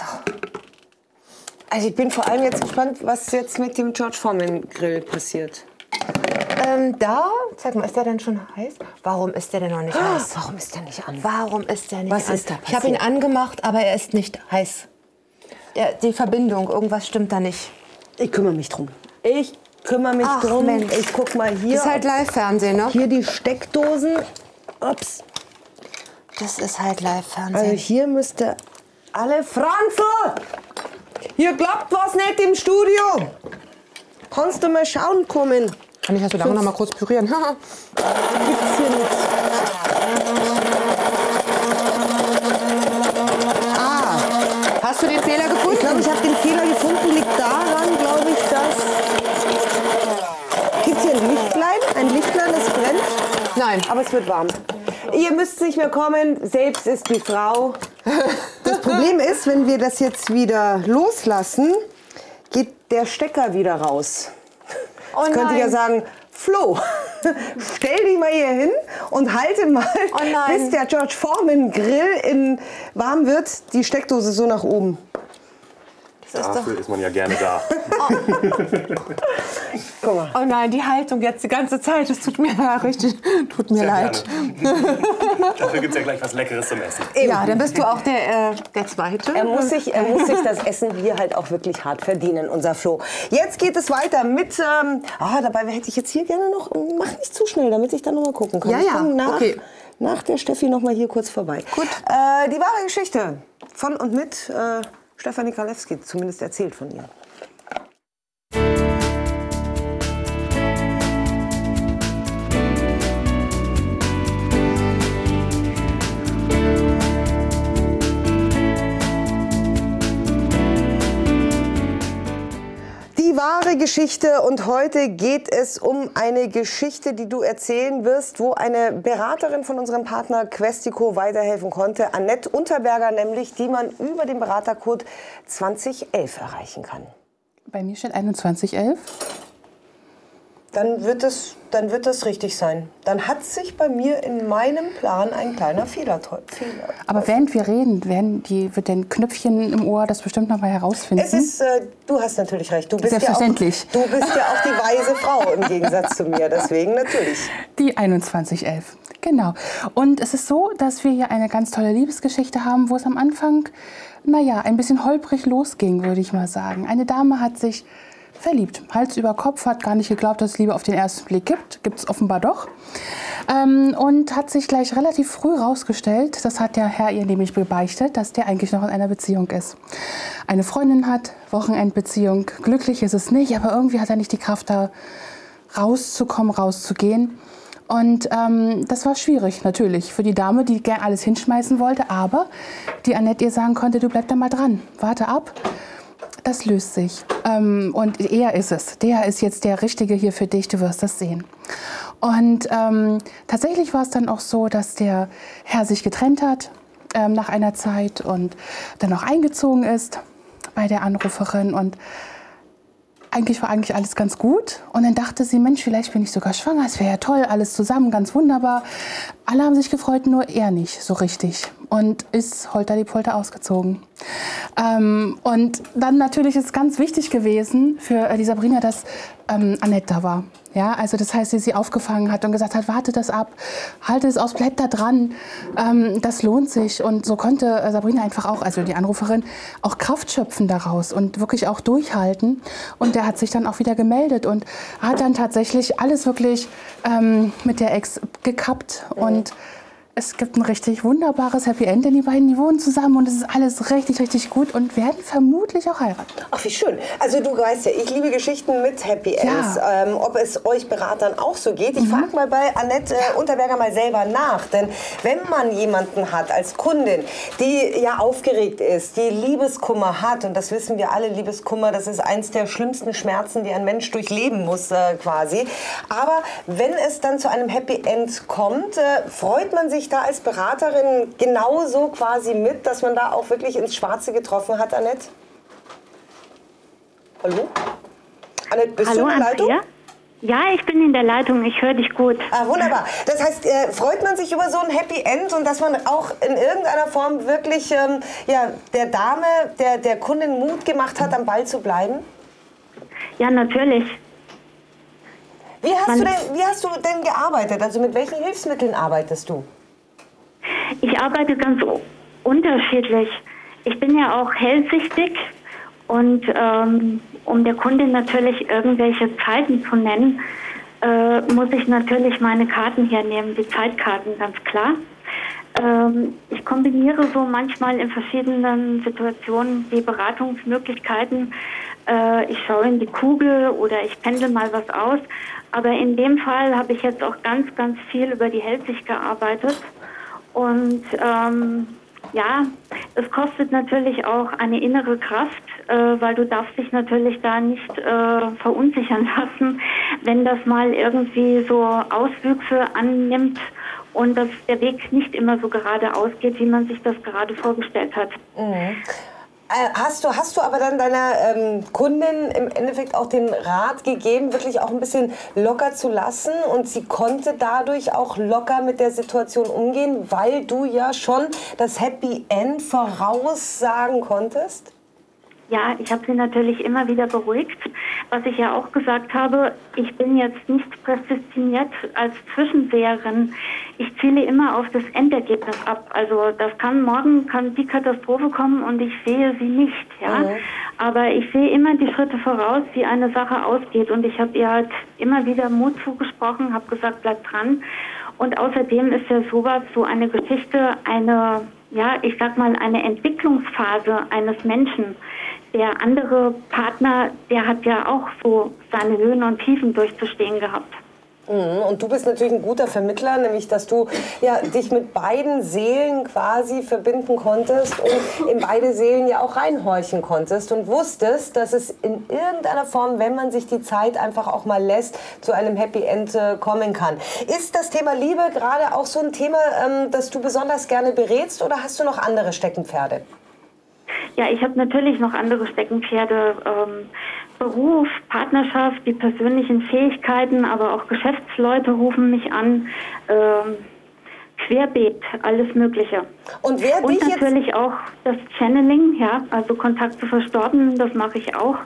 Also ich bin vor allem jetzt gespannt, was jetzt mit dem George Foreman Grill passiert. Sag mal, ist der denn schon heiß? Warum ist der denn noch nicht heiß? Warum ist der nicht an? Warum ist der nicht Was an? ist da Ich habe ihn passiert? angemacht, aber er ist nicht heiß. Ja, die Verbindung, irgendwas stimmt da nicht. Ich kümmere mich drum. Ich kümmere mich Ach, drum. Mensch. Ich guck mal hier. Das ist halt Live-Fernsehen, ne? Hier die Steckdosen. Ups. Das ist halt Also Live-Fernsehen. hier müsste alle... Franzl! Hier klappt was nicht im Studio. Kannst du mal schauen kommen? Kann ich das so lange noch mal kurz pürieren? Gibt's hier nichts. Hast du den Fehler gefunden? Ich glaube, ich habe den Fehler gefunden. Liegt daran, glaube ich, dass... Gibt es hier ein Lichtlein? Ein Lichtlein, das brennt? Nein. Aber es wird warm. Ihr müsst nicht mehr kommen. Selbst ist die Frau. Das Problem ist, wenn wir das jetzt wieder loslassen, geht der Stecker wieder raus. Jetzt könnte ich ja sagen, Flo, stell dich mal hier hin und halte mal, bis der George Foreman Grill warm wird, die Steckdose so nach oben. Dafür ist man ja gerne da. Guck mal. Oh nein, die Haltung jetzt die ganze Zeit, das tut mir richtig, tut mir leid. Dafür gibt es ja gleich was Leckeres zum Essen. Ja, dann bist du auch der Zweite. Er muss sich das Essen hier halt auch wirklich hart verdienen, unser Flo. Jetzt geht es weiter mit, dabei hätte ich jetzt hier gerne noch, mach nicht zu schnell, damit ich dann noch mal gucken kann. Ja, Ich ja, komm okay. Nach der Steffi noch mal hier kurz vorbei. Gut. Die wahre Geschichte von und mit Stefanie Kralewski, zumindest erzählt von ihr. Die wahre Geschichte, und heute geht es um eine Geschichte, die du erzählen wirst, wo eine Beraterin von unserem Partner Questico weiterhelfen konnte, Annette Unterberger nämlich, die man über den Beratercode 2011 erreichen kann. Bei mir steht 2111. Dann wird das richtig sein. Dann hat sich bei mir in meinem Plan ein kleiner Fehler. Aber während wir reden, wird ein Knöpfchen im Ohr das bestimmt noch mal herausfinden. Es ist, du hast natürlich recht. Du bist Selbstverständlich. Ja auch, du bist ja auch die weise Frau im Gegensatz zu mir. Deswegen natürlich. Die 2111. Genau. Und es ist so, dass wir hier eine ganz tolle Liebesgeschichte haben, wo es am Anfang, naja, ein bisschen holprig losging, würde ich mal sagen. Eine Dame hat sich verliebt. Hals über Kopf, hat gar nicht geglaubt, dass es Liebe auf den ersten Blick gibt. Gibt es offenbar doch. Und hat sich gleich relativ früh rausgestellt, das hat der Herr ihr nämlich gebeichtet, dass der eigentlich noch in einer Beziehung ist. Eine Freundin hat, Wochenendbeziehung, glücklich ist es nicht, aber irgendwie hat er nicht die Kraft, da rauszukommen, rauszugehen. Und das war schwierig, natürlich, für die Dame, die gern alles hinschmeißen wollte, aber die Annette ihr sagen konnte, du bleib da mal dran, warte ab. Das löst sich. Und er ist es. Der ist jetzt der Richtige hier für dich, du wirst das sehen. Und tatsächlich war es dann auch so, dass der Herr sich getrennt hat nach einer Zeit und dann auch eingezogen ist bei der Anruferin. Und eigentlich war alles ganz gut. Und dann dachte sie, Mensch, vielleicht bin ich sogar schwanger. Es wäre ja toll, alles zusammen, ganz wunderbar. Alle haben sich gefreut, nur er nicht so richtig. Und ist holter-die-Polter ausgezogen. Und dann natürlich ist ganz wichtig gewesen für die Sabrina, dass Annette da war. Ja, also das heißt, sie aufgefangen hat und gesagt hat, warte das ab, halte es aus, bleib da dran, das lohnt sich. Und so konnte Sabrina einfach auch, also die Anruferin, auch Kraft schöpfen daraus und wirklich auch durchhalten. Und der hat sich dann auch wieder gemeldet und hat dann tatsächlich alles wirklich mit der Ex gekappt. Und es gibt ein richtig wunderbares Happy End, denn die beiden, die wohnen zusammen und es ist alles richtig, richtig gut und werden vermutlich auch heiraten. Ach, wie schön. Also du weißt ja, ich liebe Geschichten mit Happy Ends. Ja. Ob es euch Beratern auch so geht. Ich frage mal bei Annette Unterberger mal selber nach. Denn wenn man jemanden hat als Kundin, die ja aufgeregt ist, die Liebeskummer hat, und das wissen wir alle, Liebeskummer, das ist eins der schlimmsten Schmerzen, die ein Mensch durchleben muss quasi. Aber wenn es dann zu einem Happy End kommt, freut man sich da als Beraterin genauso quasi mit, dass man da auch wirklich ins Schwarze getroffen hat, Annette? Hallo? Annette, bist du in der Leitung? Ja, ich bin in der Leitung, ich höre dich gut. Ah, wunderbar. Das heißt, freut man sich über so ein Happy End und dass man auch in irgendeiner Form wirklich der Dame, der Kundin Mut gemacht hat, am Ball zu bleiben? Ja, natürlich. Wie hast du denn gearbeitet? Also mit welchen Hilfsmitteln arbeitest du? Ich arbeite ganz unterschiedlich. Ich bin ja auch hellsichtig und um der Kundin natürlich irgendwelche Zeiten zu nennen, muss ich natürlich meine Karten hernehmen, die Zeitkarten, ganz klar. Ich kombiniere so manchmal in verschiedenen Situationen die Beratungsmöglichkeiten. Ich schaue in die Kugel oder ich pendel mal was aus. Aber in dem Fall habe ich jetzt auch ganz, ganz viel über die Hellsicht gearbeitet. Und ja, es kostet natürlich auch eine innere Kraft, weil du darfst dich natürlich da nicht verunsichern lassen, wenn das mal irgendwie so Auswüchse annimmt und dass der Weg nicht immer so gerade ausgeht, wie man sich das gerade vorgestellt hat. Mhm. Hast du aber dann deiner Kundin im Endeffekt auch den Rat gegeben, wirklich auch ein bisschen locker zu lassen und sie konnte dadurch auch locker mit der Situation umgehen, weil du ja schon das Happy End voraussagen konntest? Ja, ich habe sie natürlich immer wieder beruhigt. Was ich ja auch gesagt habe, ich bin jetzt nicht prädestiniert als Zwischenseherin. Ich ziele immer auf das Endergebnis ab. Also morgen kann die Katastrophe kommen und ich sehe sie nicht. Ja? Mhm. Aber ich sehe immer die Schritte voraus, wie eine Sache ausgeht. Und ich habe ihr halt immer wieder Mut zugesprochen, habe gesagt, bleib dran. Und außerdem ist ja sowas, so eine Geschichte, eine Entwicklungsphase eines Menschen. Der andere Partner, der hat ja auch so seine Höhen und Tiefen durchzustehen gehabt. Und du bist natürlich ein guter Vermittler, nämlich dass du ja, dich mit beiden Seelen quasi verbinden konntest und in beide Seelen ja auch reinhorchen konntest und wusstest, dass es in irgendeiner Form, wenn man sich die Zeit einfach auch mal lässt, zu einem Happy End kommen kann. Ist das Thema Liebe gerade auch so ein Thema, das du besonders gerne berätst oder hast du noch andere Steckenpferde? Ja, ich habe natürlich noch andere Steckenpferde. Beruf, Partnerschaft, die persönlichen Fähigkeiten, aber auch Geschäftsleute rufen mich an. Querbeet, alles Mögliche. Und natürlich auch das Channeling, ja, also Kontakt zu Verstorbenen, das mache ich auch.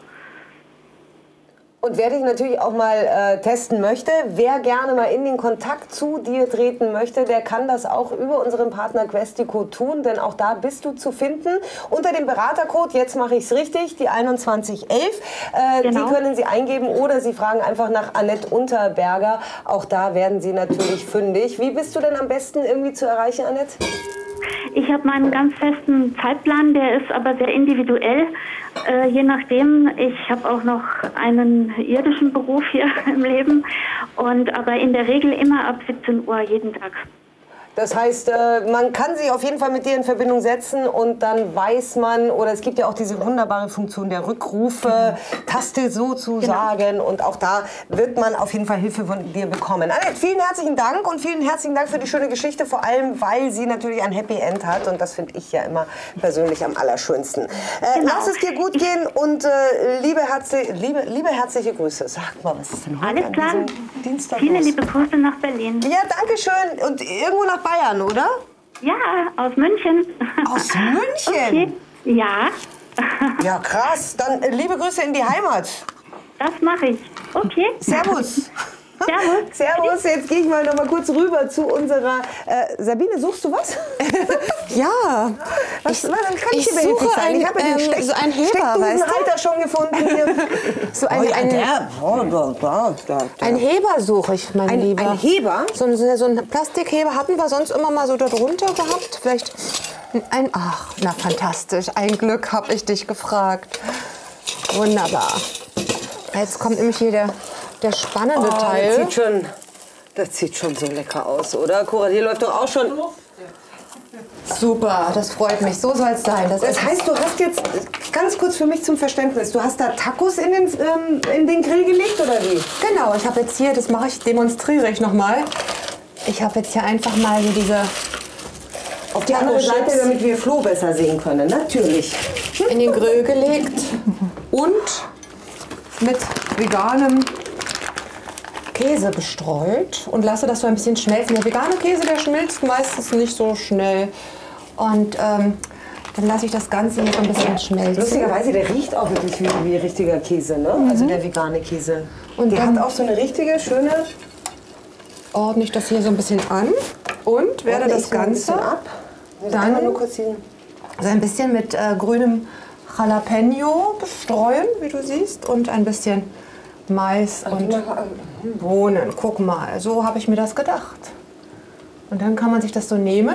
Und wer dich natürlich auch mal testen möchte, wer gerne mal in den Kontakt zu dir treten möchte, der kann das auch über unseren Partner Questico tun, denn auch da bist du zu finden. Unter dem Beratercode, jetzt mache ich es richtig, die 2111, genau. Die können Sie eingeben oder Sie fragen einfach nach Annette Unterberger. Auch da werden Sie natürlich fündig. Wie bist du denn am besten irgendwie zu erreichen, Annette? Ich habe meinen ganz festen Zeitplan, der ist aber sehr individuell. Je nachdem, ich habe auch noch einen irdischen Beruf hier im Leben, aber in der Regel immer ab 17 Uhr jeden Tag. Das heißt, man kann sich auf jeden Fall mit dir in Verbindung setzen und dann weiß man, oder es gibt ja auch diese wunderbare Funktion der Rückrufe-Taste sozusagen. Genau. Und auch da wird man auf jeden Fall Hilfe von dir bekommen. Annette, vielen herzlichen Dank und vielen herzlichen Dank für die schöne Geschichte, vor allem, weil sie natürlich ein Happy End hat und das finde ich ja immer persönlich am allerschönsten. Genau. Lass es dir gut gehen und liebe herzliche Grüße. Sag mal, was ist denn heute Alles klar. an diesem Dienstag Viele los? liebe Grüße nach Berlin. Ja, danke schön. Und irgendwo nach Bayern, oder? Ja, aus München. Aus München? Okay. Ja. Ja, krass. Dann liebe Grüße in die Heimat. Das mache ich. Okay. Servus. Servus. Servus. Jetzt gehe ich mal noch mal kurz rüber zu unserer... Sabine, suchst du was? Ja. Was kann ich suche sein? Ich habe den so einen Heber, weißt du? Halter schon gefunden hier. So ein Heber suche ich, mein Lieber. Ein Heber? So ein Plastikheber hatten wir sonst immer mal so darunter gehabt. Vielleicht ach, na fantastisch. Ein Glück habe ich dich gefragt. Wunderbar. Jetzt kommt nämlich hier der spannende Teil. Das sieht schon so lecker aus, oder? Cora, hier läuft doch auch schon... Super, das freut mich. So soll es sein. Das heißt, du hast jetzt, ganz kurz für mich zum Verständnis, du hast da Tacos in den Grill gelegt, oder wie? Genau, ich habe jetzt hier, demonstriere ich nochmal. Ich habe jetzt hier einfach mal so diese... Auf die andere Seite, damit wir Flo besser sehen können, natürlich. In den Grill gelegt und mit veganem Käse bestreut und lasse das so ein bisschen schmelzen. Der vegane Käse, der schmilzt meistens nicht so schnell. Und dann Dann lasse ich das Ganze hier so ein bisschen schmelzen. Lustigerweise, der riecht auch wirklich wie richtiger Käse, ne? Also der vegane Käse. Und der hat auch so eine richtige, schöne... Ordne ich das hier so ein bisschen an und werde das Ganze dann nur kurz hier so ein bisschen mit grünem Jalapeno bestreuen, wie du siehst, und ein bisschen Mais und Bohnen. Guck mal, so habe ich mir das gedacht. Und dann kann man sich das so nehmen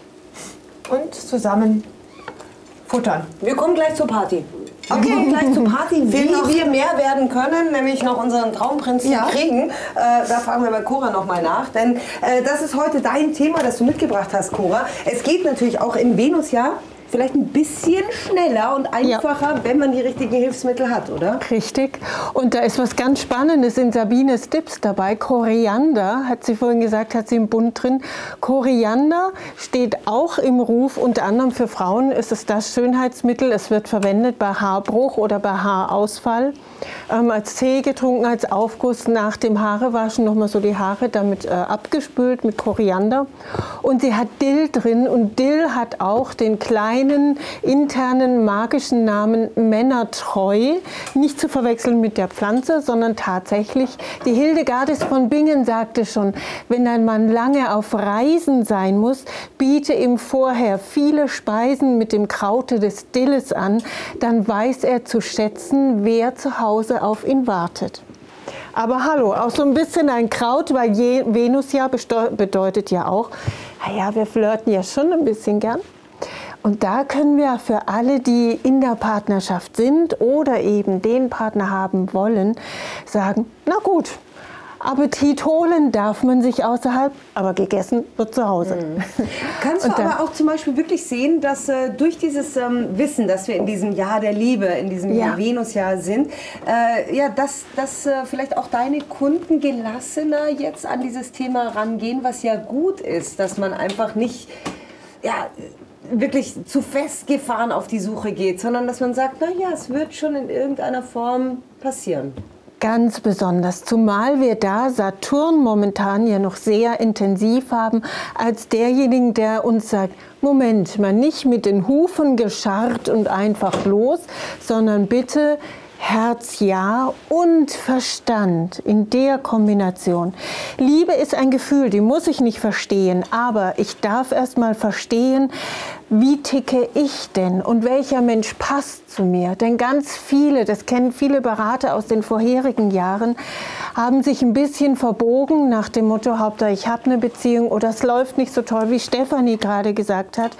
und zusammen futtern. Wir kommen gleich zur Party. Okay, wir kommen gleich zur Party, wie wir mehr werden können, nämlich noch unseren Traumprinzen kriegen. Da fragen wir bei Cora noch mal nach, denn das ist heute dein Thema, das du mitgebracht hast, Cora. Es geht natürlich auch im Venusjahr vielleicht ein bisschen schneller und einfacher, wenn man die richtigen Hilfsmittel hat, oder? Richtig. Und da ist was ganz Spannendes in Sabines Tipps dabei. Koriander, hat sie vorhin gesagt, hat sie im Bund drin. Koriander steht auch im Ruf, unter anderem für Frauen ist es das Schönheitsmittel. Es wird verwendet bei Haarbruch oder bei Haarausfall. Als Tee getrunken, als Aufguss nach dem Haarewaschen, nochmal so die Haare damit abgespült mit Koriander. Und sie hat Dill drin und Dill hat auch den kleinen internen magischen Namen Männertreu, nicht zu verwechseln mit der Pflanze, sondern tatsächlich, die Hildegardis von Bingen sagte schon, wenn ein Mann lange auf Reisen sein muss, biete ihm vorher viele Speisen mit dem Kraute des Dilles an, dann weiß er zu schätzen, wer zu Hause auf ihn wartet. Aber hallo, auch so ein bisschen ein Kraut, weil Venusjahr bedeutet ja auch, naja, wir flirten ja schon ein bisschen gern. Und da können wir für alle, die in der Partnerschaft sind oder eben den Partner haben wollen, sagen, na gut, Appetit holen darf man sich außerhalb, aber gegessen wird zu Hause. Kannst du aber auch zum Beispiel wirklich sehen, dass durch dieses Wissen, dass wir in diesem Jahr der Liebe, in diesem Venusjahr sind, dass vielleicht auch deine Kunden gelassener jetzt an dieses Thema rangehen, was ja gut ist, dass man einfach nicht wirklich zu festgefahren auf die Suche geht, sondern dass man sagt, na ja, es wird schon in irgendeiner Form passieren. Ganz besonders, zumal wir da Saturn momentan ja noch sehr intensiv haben, als derjenigen, der uns sagt, Moment mal, nicht mit den Hufen gescharrt und einfach los, sondern bitte Herz ja und Verstand in der Kombination. Liebe ist ein Gefühl, die muss ich nicht verstehen, aber ich darf erst mal verstehen, wie ticke ich denn und welcher Mensch passt zu mir? Denn ganz viele, das kennen viele Berater aus den vorherigen Jahren, haben sich ein bisschen verbogen nach dem Motto, Hauptsache ich habe eine Beziehung oder es läuft nicht so toll, wie Stefanie gerade gesagt hat,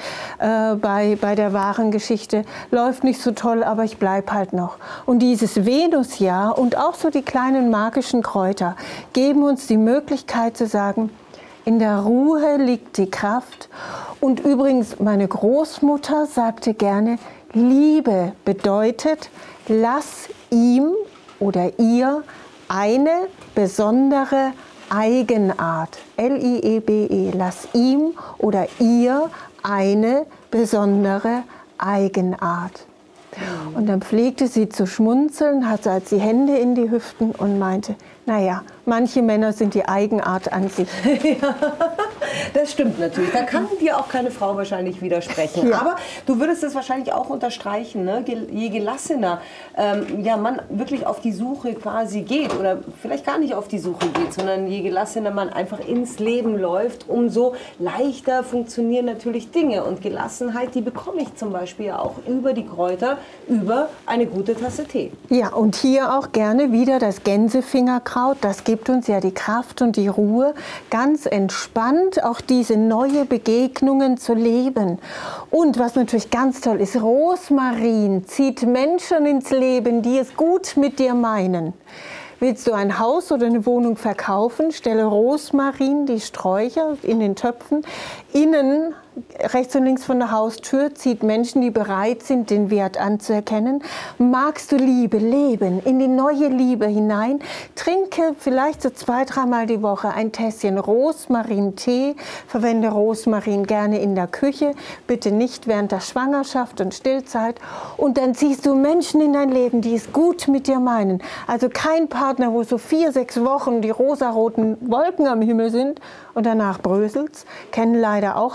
bei der wahren Geschichte, läuft nicht so toll, aber ich bleibe halt noch. Und dieses Venusjahr und auch so die kleinen magischen Kräuter geben uns die Möglichkeit zu sagen, in der Ruhe liegt die Kraft. Und übrigens, meine Großmutter sagte gerne, Liebe bedeutet, lass ihm oder ihr eine besondere Eigenart, L-I-E-B-E, lass ihm oder ihr eine besondere Eigenart. Und dann pflegte sie zu schmunzeln, hatte als die Hände in die Hüften und meinte, naja, manche Männer sind die Eigenart an sich. Ja, das stimmt natürlich. Da kann dir auch keine Frau wahrscheinlich widersprechen. Ja. Aber du würdest es wahrscheinlich auch unterstreichen, ne? Je gelassener man wirklich auf die Suche quasi geht oder vielleicht gar nicht auf die Suche geht, sondern je gelassener man einfach ins Leben läuft, umso leichter funktionieren natürlich Dinge. Und Gelassenheit, die bekomme ich zum Beispiel ja auch über die Kräuter, über eine gute Tasse Tee. Ja, und hier auch gerne wieder das Gänsefingerkraut. Das gibt uns ja die Kraft und die Ruhe, ganz entspannt auch diese neue Begegnungen zu leben. Und was natürlich ganz toll ist, Rosmarin zieht Menschen ins Leben, die es gut mit dir meinen. Willst du ein Haus oder eine Wohnung verkaufen, stelle Rosmarin, die Sträucher in den Töpfen, innen rechts und links von der Haustür, zieht Menschen, die bereit sind, den Wert anzuerkennen. Magst du Liebe, Leben, in die neue Liebe hinein, trinke vielleicht so 2-3 Mal die Woche ein Tässchen Rosmarin-Tee, verwende Rosmarin gerne in der Küche, bitte nicht während der Schwangerschaft und Stillzeit. Und dann ziehst du Menschen in dein Leben, die es gut mit dir meinen. Also kein Partner, wo so 4-6 Wochen die rosaroten Wolken am Himmel sind und danach bröselt's, kennen leider auch viele,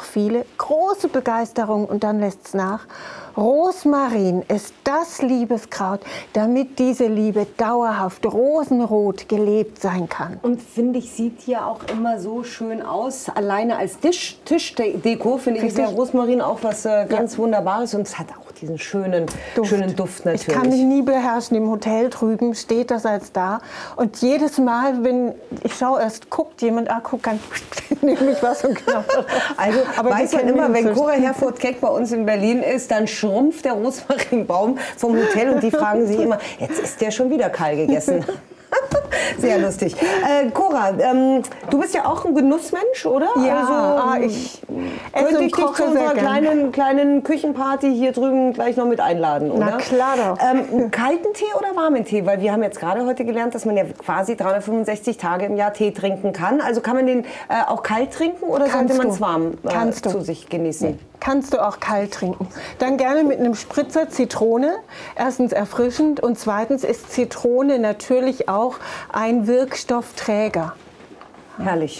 große Begeisterung und dann lässt es nach. Rosmarin ist das Liebeskraut, damit diese Liebe dauerhaft rosenrot gelebt sein kann. Und finde ich, sieht hier auch immer so schön aus. Alleine als Tischdeko finde ich der Rosmarin auch was ganz Wunderbares. Und es hat auch diesen schönen Duft natürlich. Ich kann mich nie beherrschen. Im Hotel drüben steht das als da. Und jedes Mal, wenn ich schaue, erst guckt jemand, guck, dann nehme ich was und genau. Also weiß man immer, wenn Cora Herfurth-Keck bei uns in Berlin ist, dann schrumpft der Rosmarinbaum vom Hotel und die fragen sich immer, jetzt ist der schon wieder kahl gegessen. Sehr lustig. Cora, du bist ja auch ein Genussmensch, oder? Ja, also, ich könnte ich dich zu unserer kleinen Küchenparty hier drüben gleich noch mit einladen, oder? Na klar doch. Kalten Tee oder warmen Tee? Weil wir haben jetzt gerade heute gelernt, dass man ja quasi 365 Tage im Jahr Tee trinken kann. Also kann man den auch kalt trinken oder sollte man es warm zu sich genießen? Nee. Kannst du auch kalt trinken. Dann gerne mit einem Spritzer Zitrone. Erstens erfrischend und zweitens ist Zitrone natürlich auch ein Wirkstoffträger. Herrlich.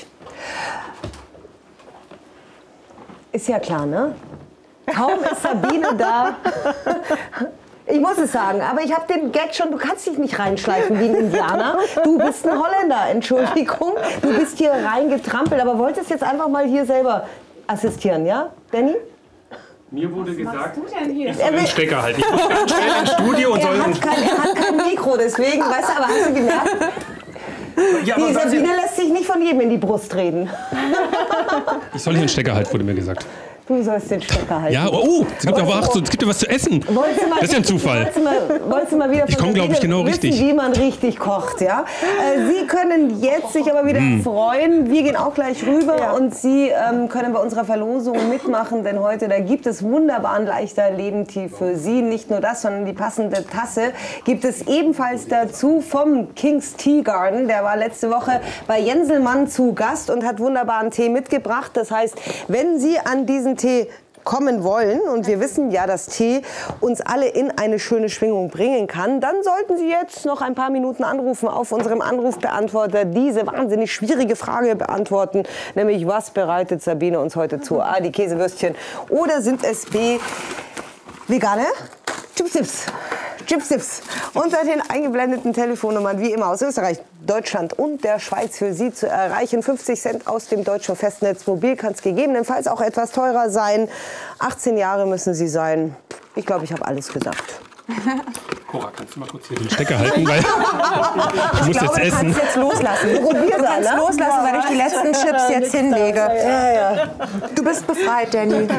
Ist ja klar, ne? Kaum ist Sabine da. Ich muss es sagen, aber ich habe den Gag schon, du kannst dich nicht reinschleifen wie ein Indianer. Du bist ein Holländer, Entschuldigung. Du bist hier reingetrampelt, aber wolltest jetzt einfach mal hier selber assistieren, ja, Danny? Mir wurde gesagt, ich soll den Stecker halten. Ich muss ganz schnell ins Studio und er hat kein Mikro, deswegen, weißt du, aber hast du gemerkt? Ja, die Sabine lässt sich nicht von jedem in die Brust reden. Ich soll hier einen Stecker halten, wurde mir gesagt. Du sollst den Stecker halten. Ja, es gibt aber Achtung, es gibt ja was zu essen. Das ist ja ein Zufall. Wolltest du mal wieder ich komme, glaube ich, genau richtig. Wissen, wie man richtig kocht, ja? Sie können jetzt sich aber wieder freuen. Wir gehen auch gleich rüber und Sie können bei unserer Verlosung mitmachen, denn heute, da gibt es wunderbaren leichter Lebendtee für Sie. Nicht nur das, sondern die passende Tasse gibt es ebenfalls dazu vom King's Tea Garden. Der war letzte Woche bei Jenselmann zu Gast und hat wunderbaren Tee mitgebracht. Das heißt, wenn Sie an diesen Tee kommen wollen, und wir wissen ja, dass Tee uns alle in eine schöne Schwingung bringen kann, dann sollten Sie jetzt noch ein paar Minuten anrufen auf unserem Anrufbeantworter, diese wahnsinnig schwierige Frage beantworten, nämlich was bereitet Sabine uns heute zu? A, die Käsewürstchen, oder sind es B, vegane Chips. Unter den eingeblendeten Telefonnummern wie immer aus Österreich, Deutschland und der Schweiz für Sie zu erreichen. 50 Cent aus dem deutschen Festnetzmobil kann es gegebenenfalls auch etwas teurer sein. 18 Jahre müssen Sie sein. Ich glaube, ich habe alles gesagt. Cora, kannst du mal kurz hier den Stecker halten, weil ich muss jetzt essen. Du kannst jetzt loslassen. Du kannst loslassen, weil ich die letzten Chips jetzt hinlege. Ja. Du bist befreit, Danny.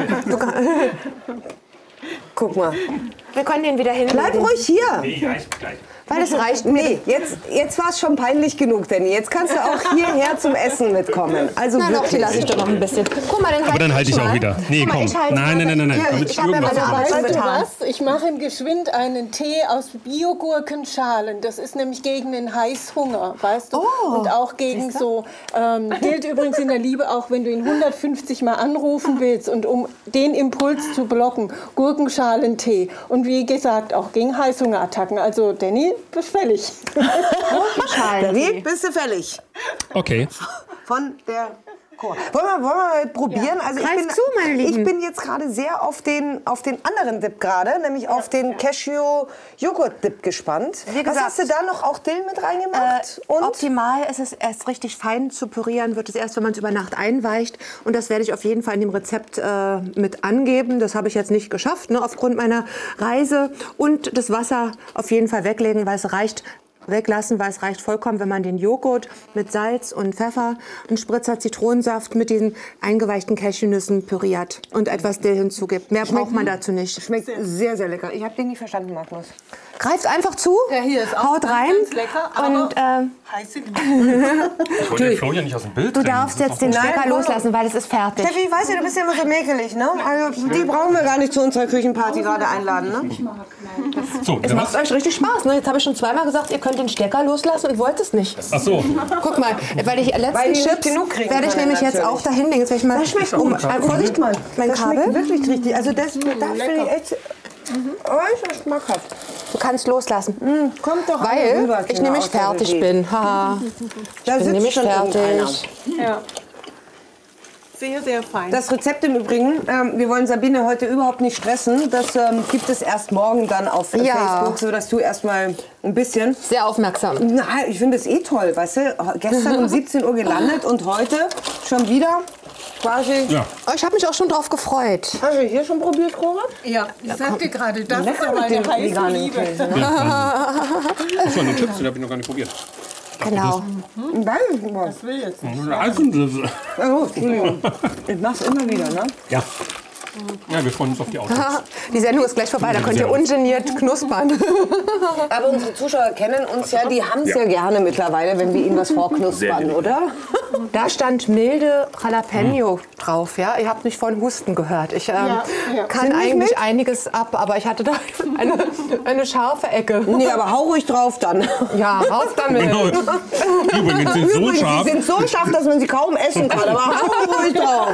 Guck mal. Wir können den wieder hinlegen. Bleib ruhig hier. Nee, reicht gleich. Weil es reicht Nee, jetzt war es schon peinlich genug, Danny. Jetzt kannst du auch hierher zum Essen mitkommen. Also Nein, wirklich. die lasse ich doch noch ein bisschen. Guck mal, Aber dann halte ich auch wieder. Nee, komm. Nein. Ich habe ja meine Arbeit schon getan. Ich mache ihm geschwind einen Tee aus Biogurkenschalen. Das ist nämlich gegen den Heißhunger, weißt du? Und auch gegen so, gilt übrigens in der Liebe auch, wenn du ihn 150 Mal anrufen willst und um den Impuls zu blocken, Gurkenschalentee. Und wie gesagt, auch gegen Heißhungerattacken. Also Danny, bist fällig. Danny, bist du fällig. Okay. Von der Cora. Wollen wir mal probieren? Ja. Also meine Lieben. Ich bin jetzt gerade sehr auf den anderen Dip gerade, nämlich auf den Cashew-Joghurt-Dip gespannt. Wie gesagt, was hast du da noch? Auch Dill mit reingemacht? Und? Optimal ist es erst richtig fein zu pürieren, wird es erst, wenn man es über Nacht einweicht. Und das werde ich auf jeden Fall in dem Rezept mit angeben. Das habe ich jetzt nicht geschafft, ne, aufgrund meiner Reise. Und das Wasser auf jeden Fall weglegen, weil es reicht. Weglassen, weil es reicht vollkommen, wenn man den Joghurt mit Salz und Pfeffer, einen Spritzer Zitronensaft mit diesen eingeweichten Cashewnüssen püriert und etwas Dill hinzugibt. Mehr braucht man dazu nicht. Schmeckt sehr, sehr lecker. Ich habe den nicht verstanden, Magnus. Greift einfach zu, Der hier ist auch haut rein ganz lecker, aber und heiße Liebe. Ich wollte den Florian nicht aus dem Bild du drängen. darfst jetzt den Stecker loslassen, weil es ist fertig. Steffi, weißt du, du bist ja immer so mäkelig, ne? Also, die brauchen wir gar nicht zu unserer Küchenparty gerade einladen, ne? So, Es macht euch richtig Spaß, ne? Jetzt habe ich schon zweimal gesagt, ihr könnt den Stecker loslassen und wollt es nicht. Ach so. Guck mal, weil die letzten Chips werde ich nämlich jetzt auch dahin legen. Jetzt werde ich mal Das schmeckt gut. Vorsicht mal, mein Das Kabel. schmeckt wirklich richtig. Also das finde ich echt äußerst schmackhaft. Du kannst loslassen. Kommt doch Weil rüber, ich nämlich aus der fertig Regie. bin. Haha. Da Ich bin sitzt nämlich schon fertig. Ja. Sehr, sehr fein. Das Rezept im Übrigen, wir wollen Sabine heute überhaupt nicht stressen. Das gibt es erst morgen dann auf Facebook, sodass du erstmal ein bisschen... Sehr aufmerksam. Na, ich finde es eh toll, weißt du? Gestern um 17 Uhr gelandet und heute schon wieder quasi... Ja. Oh, ich habe mich auch schon drauf gefreut. Hast du hier schon probiert, Cora? Ja, ich sagte gerade, das ist Lecker ja mit meine dem heiße veganen Liebe. Käse, ne? Achso, eine Chips, den habe ich noch gar nicht probiert. Genau. Das will jetzt nicht. Oh, Entschuldigung. Ich mach's immer wieder, ne? Ja. Ja, wir freuen uns auf die Autos. Die Sendung ist gleich vorbei, da könnt ihr ungeniert knuspern. Aber unsere Zuschauer kennen uns ja, die haben es ja gerne mittlerweile, wenn wir ihnen was vorknuspern, oder? Da stand milde Jalapeno drauf, ja. Ihr habt mich von Husten gehört. Ich kann eigentlich einiges ab, aber ich hatte da eine scharfe Ecke. Nee, aber hau ruhig drauf dann. Ja, raus damit. Genau. Übrigens sind so scharf. Die sind so scharf, dass man sie kaum essen kann, aber hau ruhig drauf.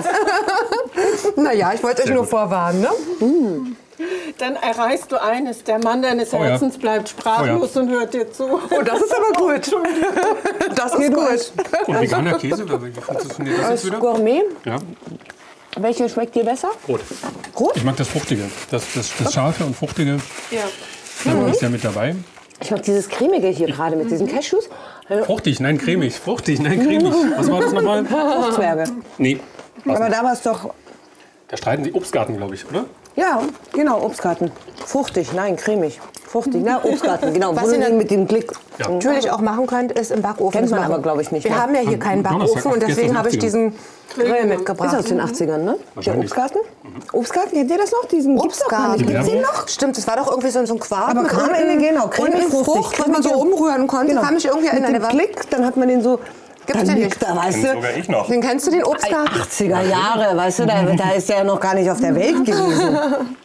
Naja, ich wollte euch nur vorwarnen, ne? Dann erreichst du eines, der Mann deines Herzens bleibt sprachlos und hört dir zu. Oh, das ist aber gut. Das ist gut. Und veganer Käse, wie funktioniert das jetzt wieder? Gourmet. Ja, Welche schmeckt dir besser? Rot. Rot? Ich mag das Fruchtige. Das Scharfe und Fruchtige. Ja. Da ist ja mit dabei. Ich mag dieses Cremige hier gerade mit diesen Cashews. Fruchtig, nein, cremig. Fruchtig, nein, cremig. Was war das nochmal? Fruchtzwerge. Nee. Aber da war es doch... Da streiten sie Obstgarten, glaube ich, oder? Ja, genau, Obstgarten. Fruchtig, nein, cremig. Fruchtig, na, Obstgarten, genau. Was ihr dann mit dem Klick. Ja. natürlich auch machen könnt, ist im Backofen. Kennt man machen. aber, glaube ich, nicht. Wir ne? haben ja hier keinen Donnerstag, Backofen und deswegen gestern habe ich 80ern. diesen Grill mitgebracht. Ist aus den 80ern, ne? Der Wahrscheinlich. Obstgarten? Obstgarten, kennt ihr das noch? Diesen gibt's doch gar nicht. Gibt's den noch? Stimmt, das war doch irgendwie so ein Quark. Aber mit kam in genau, und cremig, in Frucht, was man so umrühren konnte. Genau. Kann mich irgendwie Mit erinnern. dem Der war- Klick, dann hat man den so... Gibt's dann den liegt nicht? da, weißt Kennt du? sogar ich noch. Den kennst du, den Obstgarten? 80er Jahre, weißt du, da ist der ja noch gar nicht auf der Welt gewesen.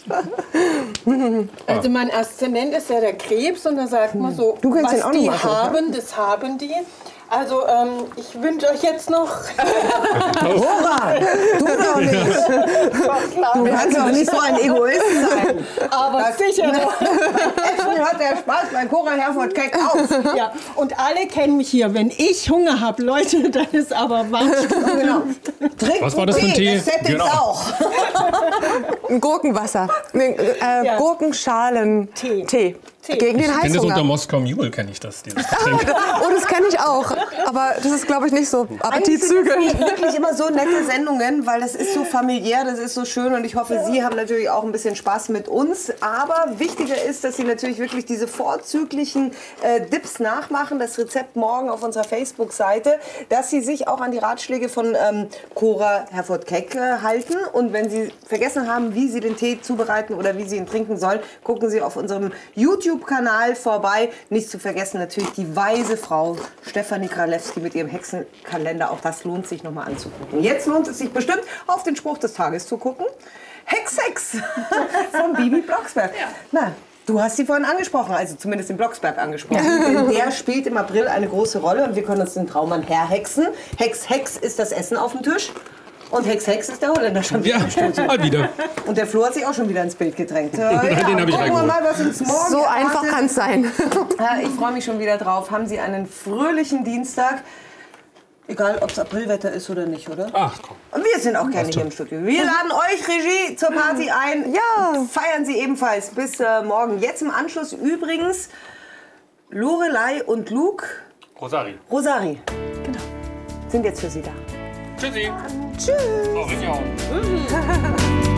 Also mein Aszendent ist ja der Krebs und da sagt man so, Du kennst was den auch noch die mal kurz, haben, das haben die. Also ich wünsche euch jetzt noch... Hurra! Du doch nicht. Du kannst doch nicht so ein Egoist sein. Aber sicher doch. Essen hört der Spaß bei Cora Herford Keck auf. Ja, und alle kennen mich hier. Wenn ich Hunger habe, Leute, dann ist aber was. Genau. Trink Was war das für ein Tee? Das Setting Genau. auch. Ein Gurkenwasser. Gurkenschalen-Tee. Gegen den Ich kenne das unter Heißhunger. Moskau Mule, kenne ich das. Dieses Getränk. Oh, das kenne ich auch. Aber das ist, glaube ich, nicht so Eigentlich sind appetitzügelnd. das wirklich immer so nette Sendungen, weil das ist so familiär, das ist so schön und ich hoffe, Sie haben natürlich auch ein bisschen Spaß mit uns. Aber wichtiger ist, dass Sie natürlich wirklich diese vorzüglichen Dips nachmachen, das Rezept morgen auf unserer Facebook-Seite, dass Sie sich auch an die Ratschläge von Cora Herford Keck halten. Und wenn Sie vergessen haben, wie Sie den Tee zubereiten oder wie Sie ihn trinken sollen, gucken Sie auf unserem YouTube-Kanal vorbei. Nicht zu vergessen natürlich die weise Frau Stefanie Kralewski mit ihrem Hexenkalender. Auch das lohnt sich nochmal anzugucken. Jetzt lohnt es sich bestimmt, auf den Spruch des Tages zu gucken. Hex, Hex von Bibi Blocksberg. Na, du hast sie vorhin angesprochen, also zumindest den Blocksberg angesprochen. Denn der spielt im April eine große Rolle und wir können uns den Traummann herhexen. Hex, Hex ist das Essen auf dem Tisch. Und Hex, Hex ist der Holländer schon wieder Ja, im Studio. mal wieder. Und der Flo hat sich auch schon wieder ins Bild gedrängt. Den hab ich gucken wir reingeholt. mal, was uns morgen So einfach erwartet. kann es sein. Ich freue mich schon wieder drauf. Haben Sie einen fröhlichen Dienstag? Egal, ob es Aprilwetter ist oder nicht, oder? Ach komm. Und wir sind auch gerne hier im Studio. Wir laden euch, Regie, zur Party ein. Ja. Feiern Sie ebenfalls bis morgen. Jetzt im Anschluss übrigens Lorelei und Luke Rosari. Rosari. Genau. Sind jetzt für Sie da. Tschüssi. Tschüss. Auf Wiedersehen.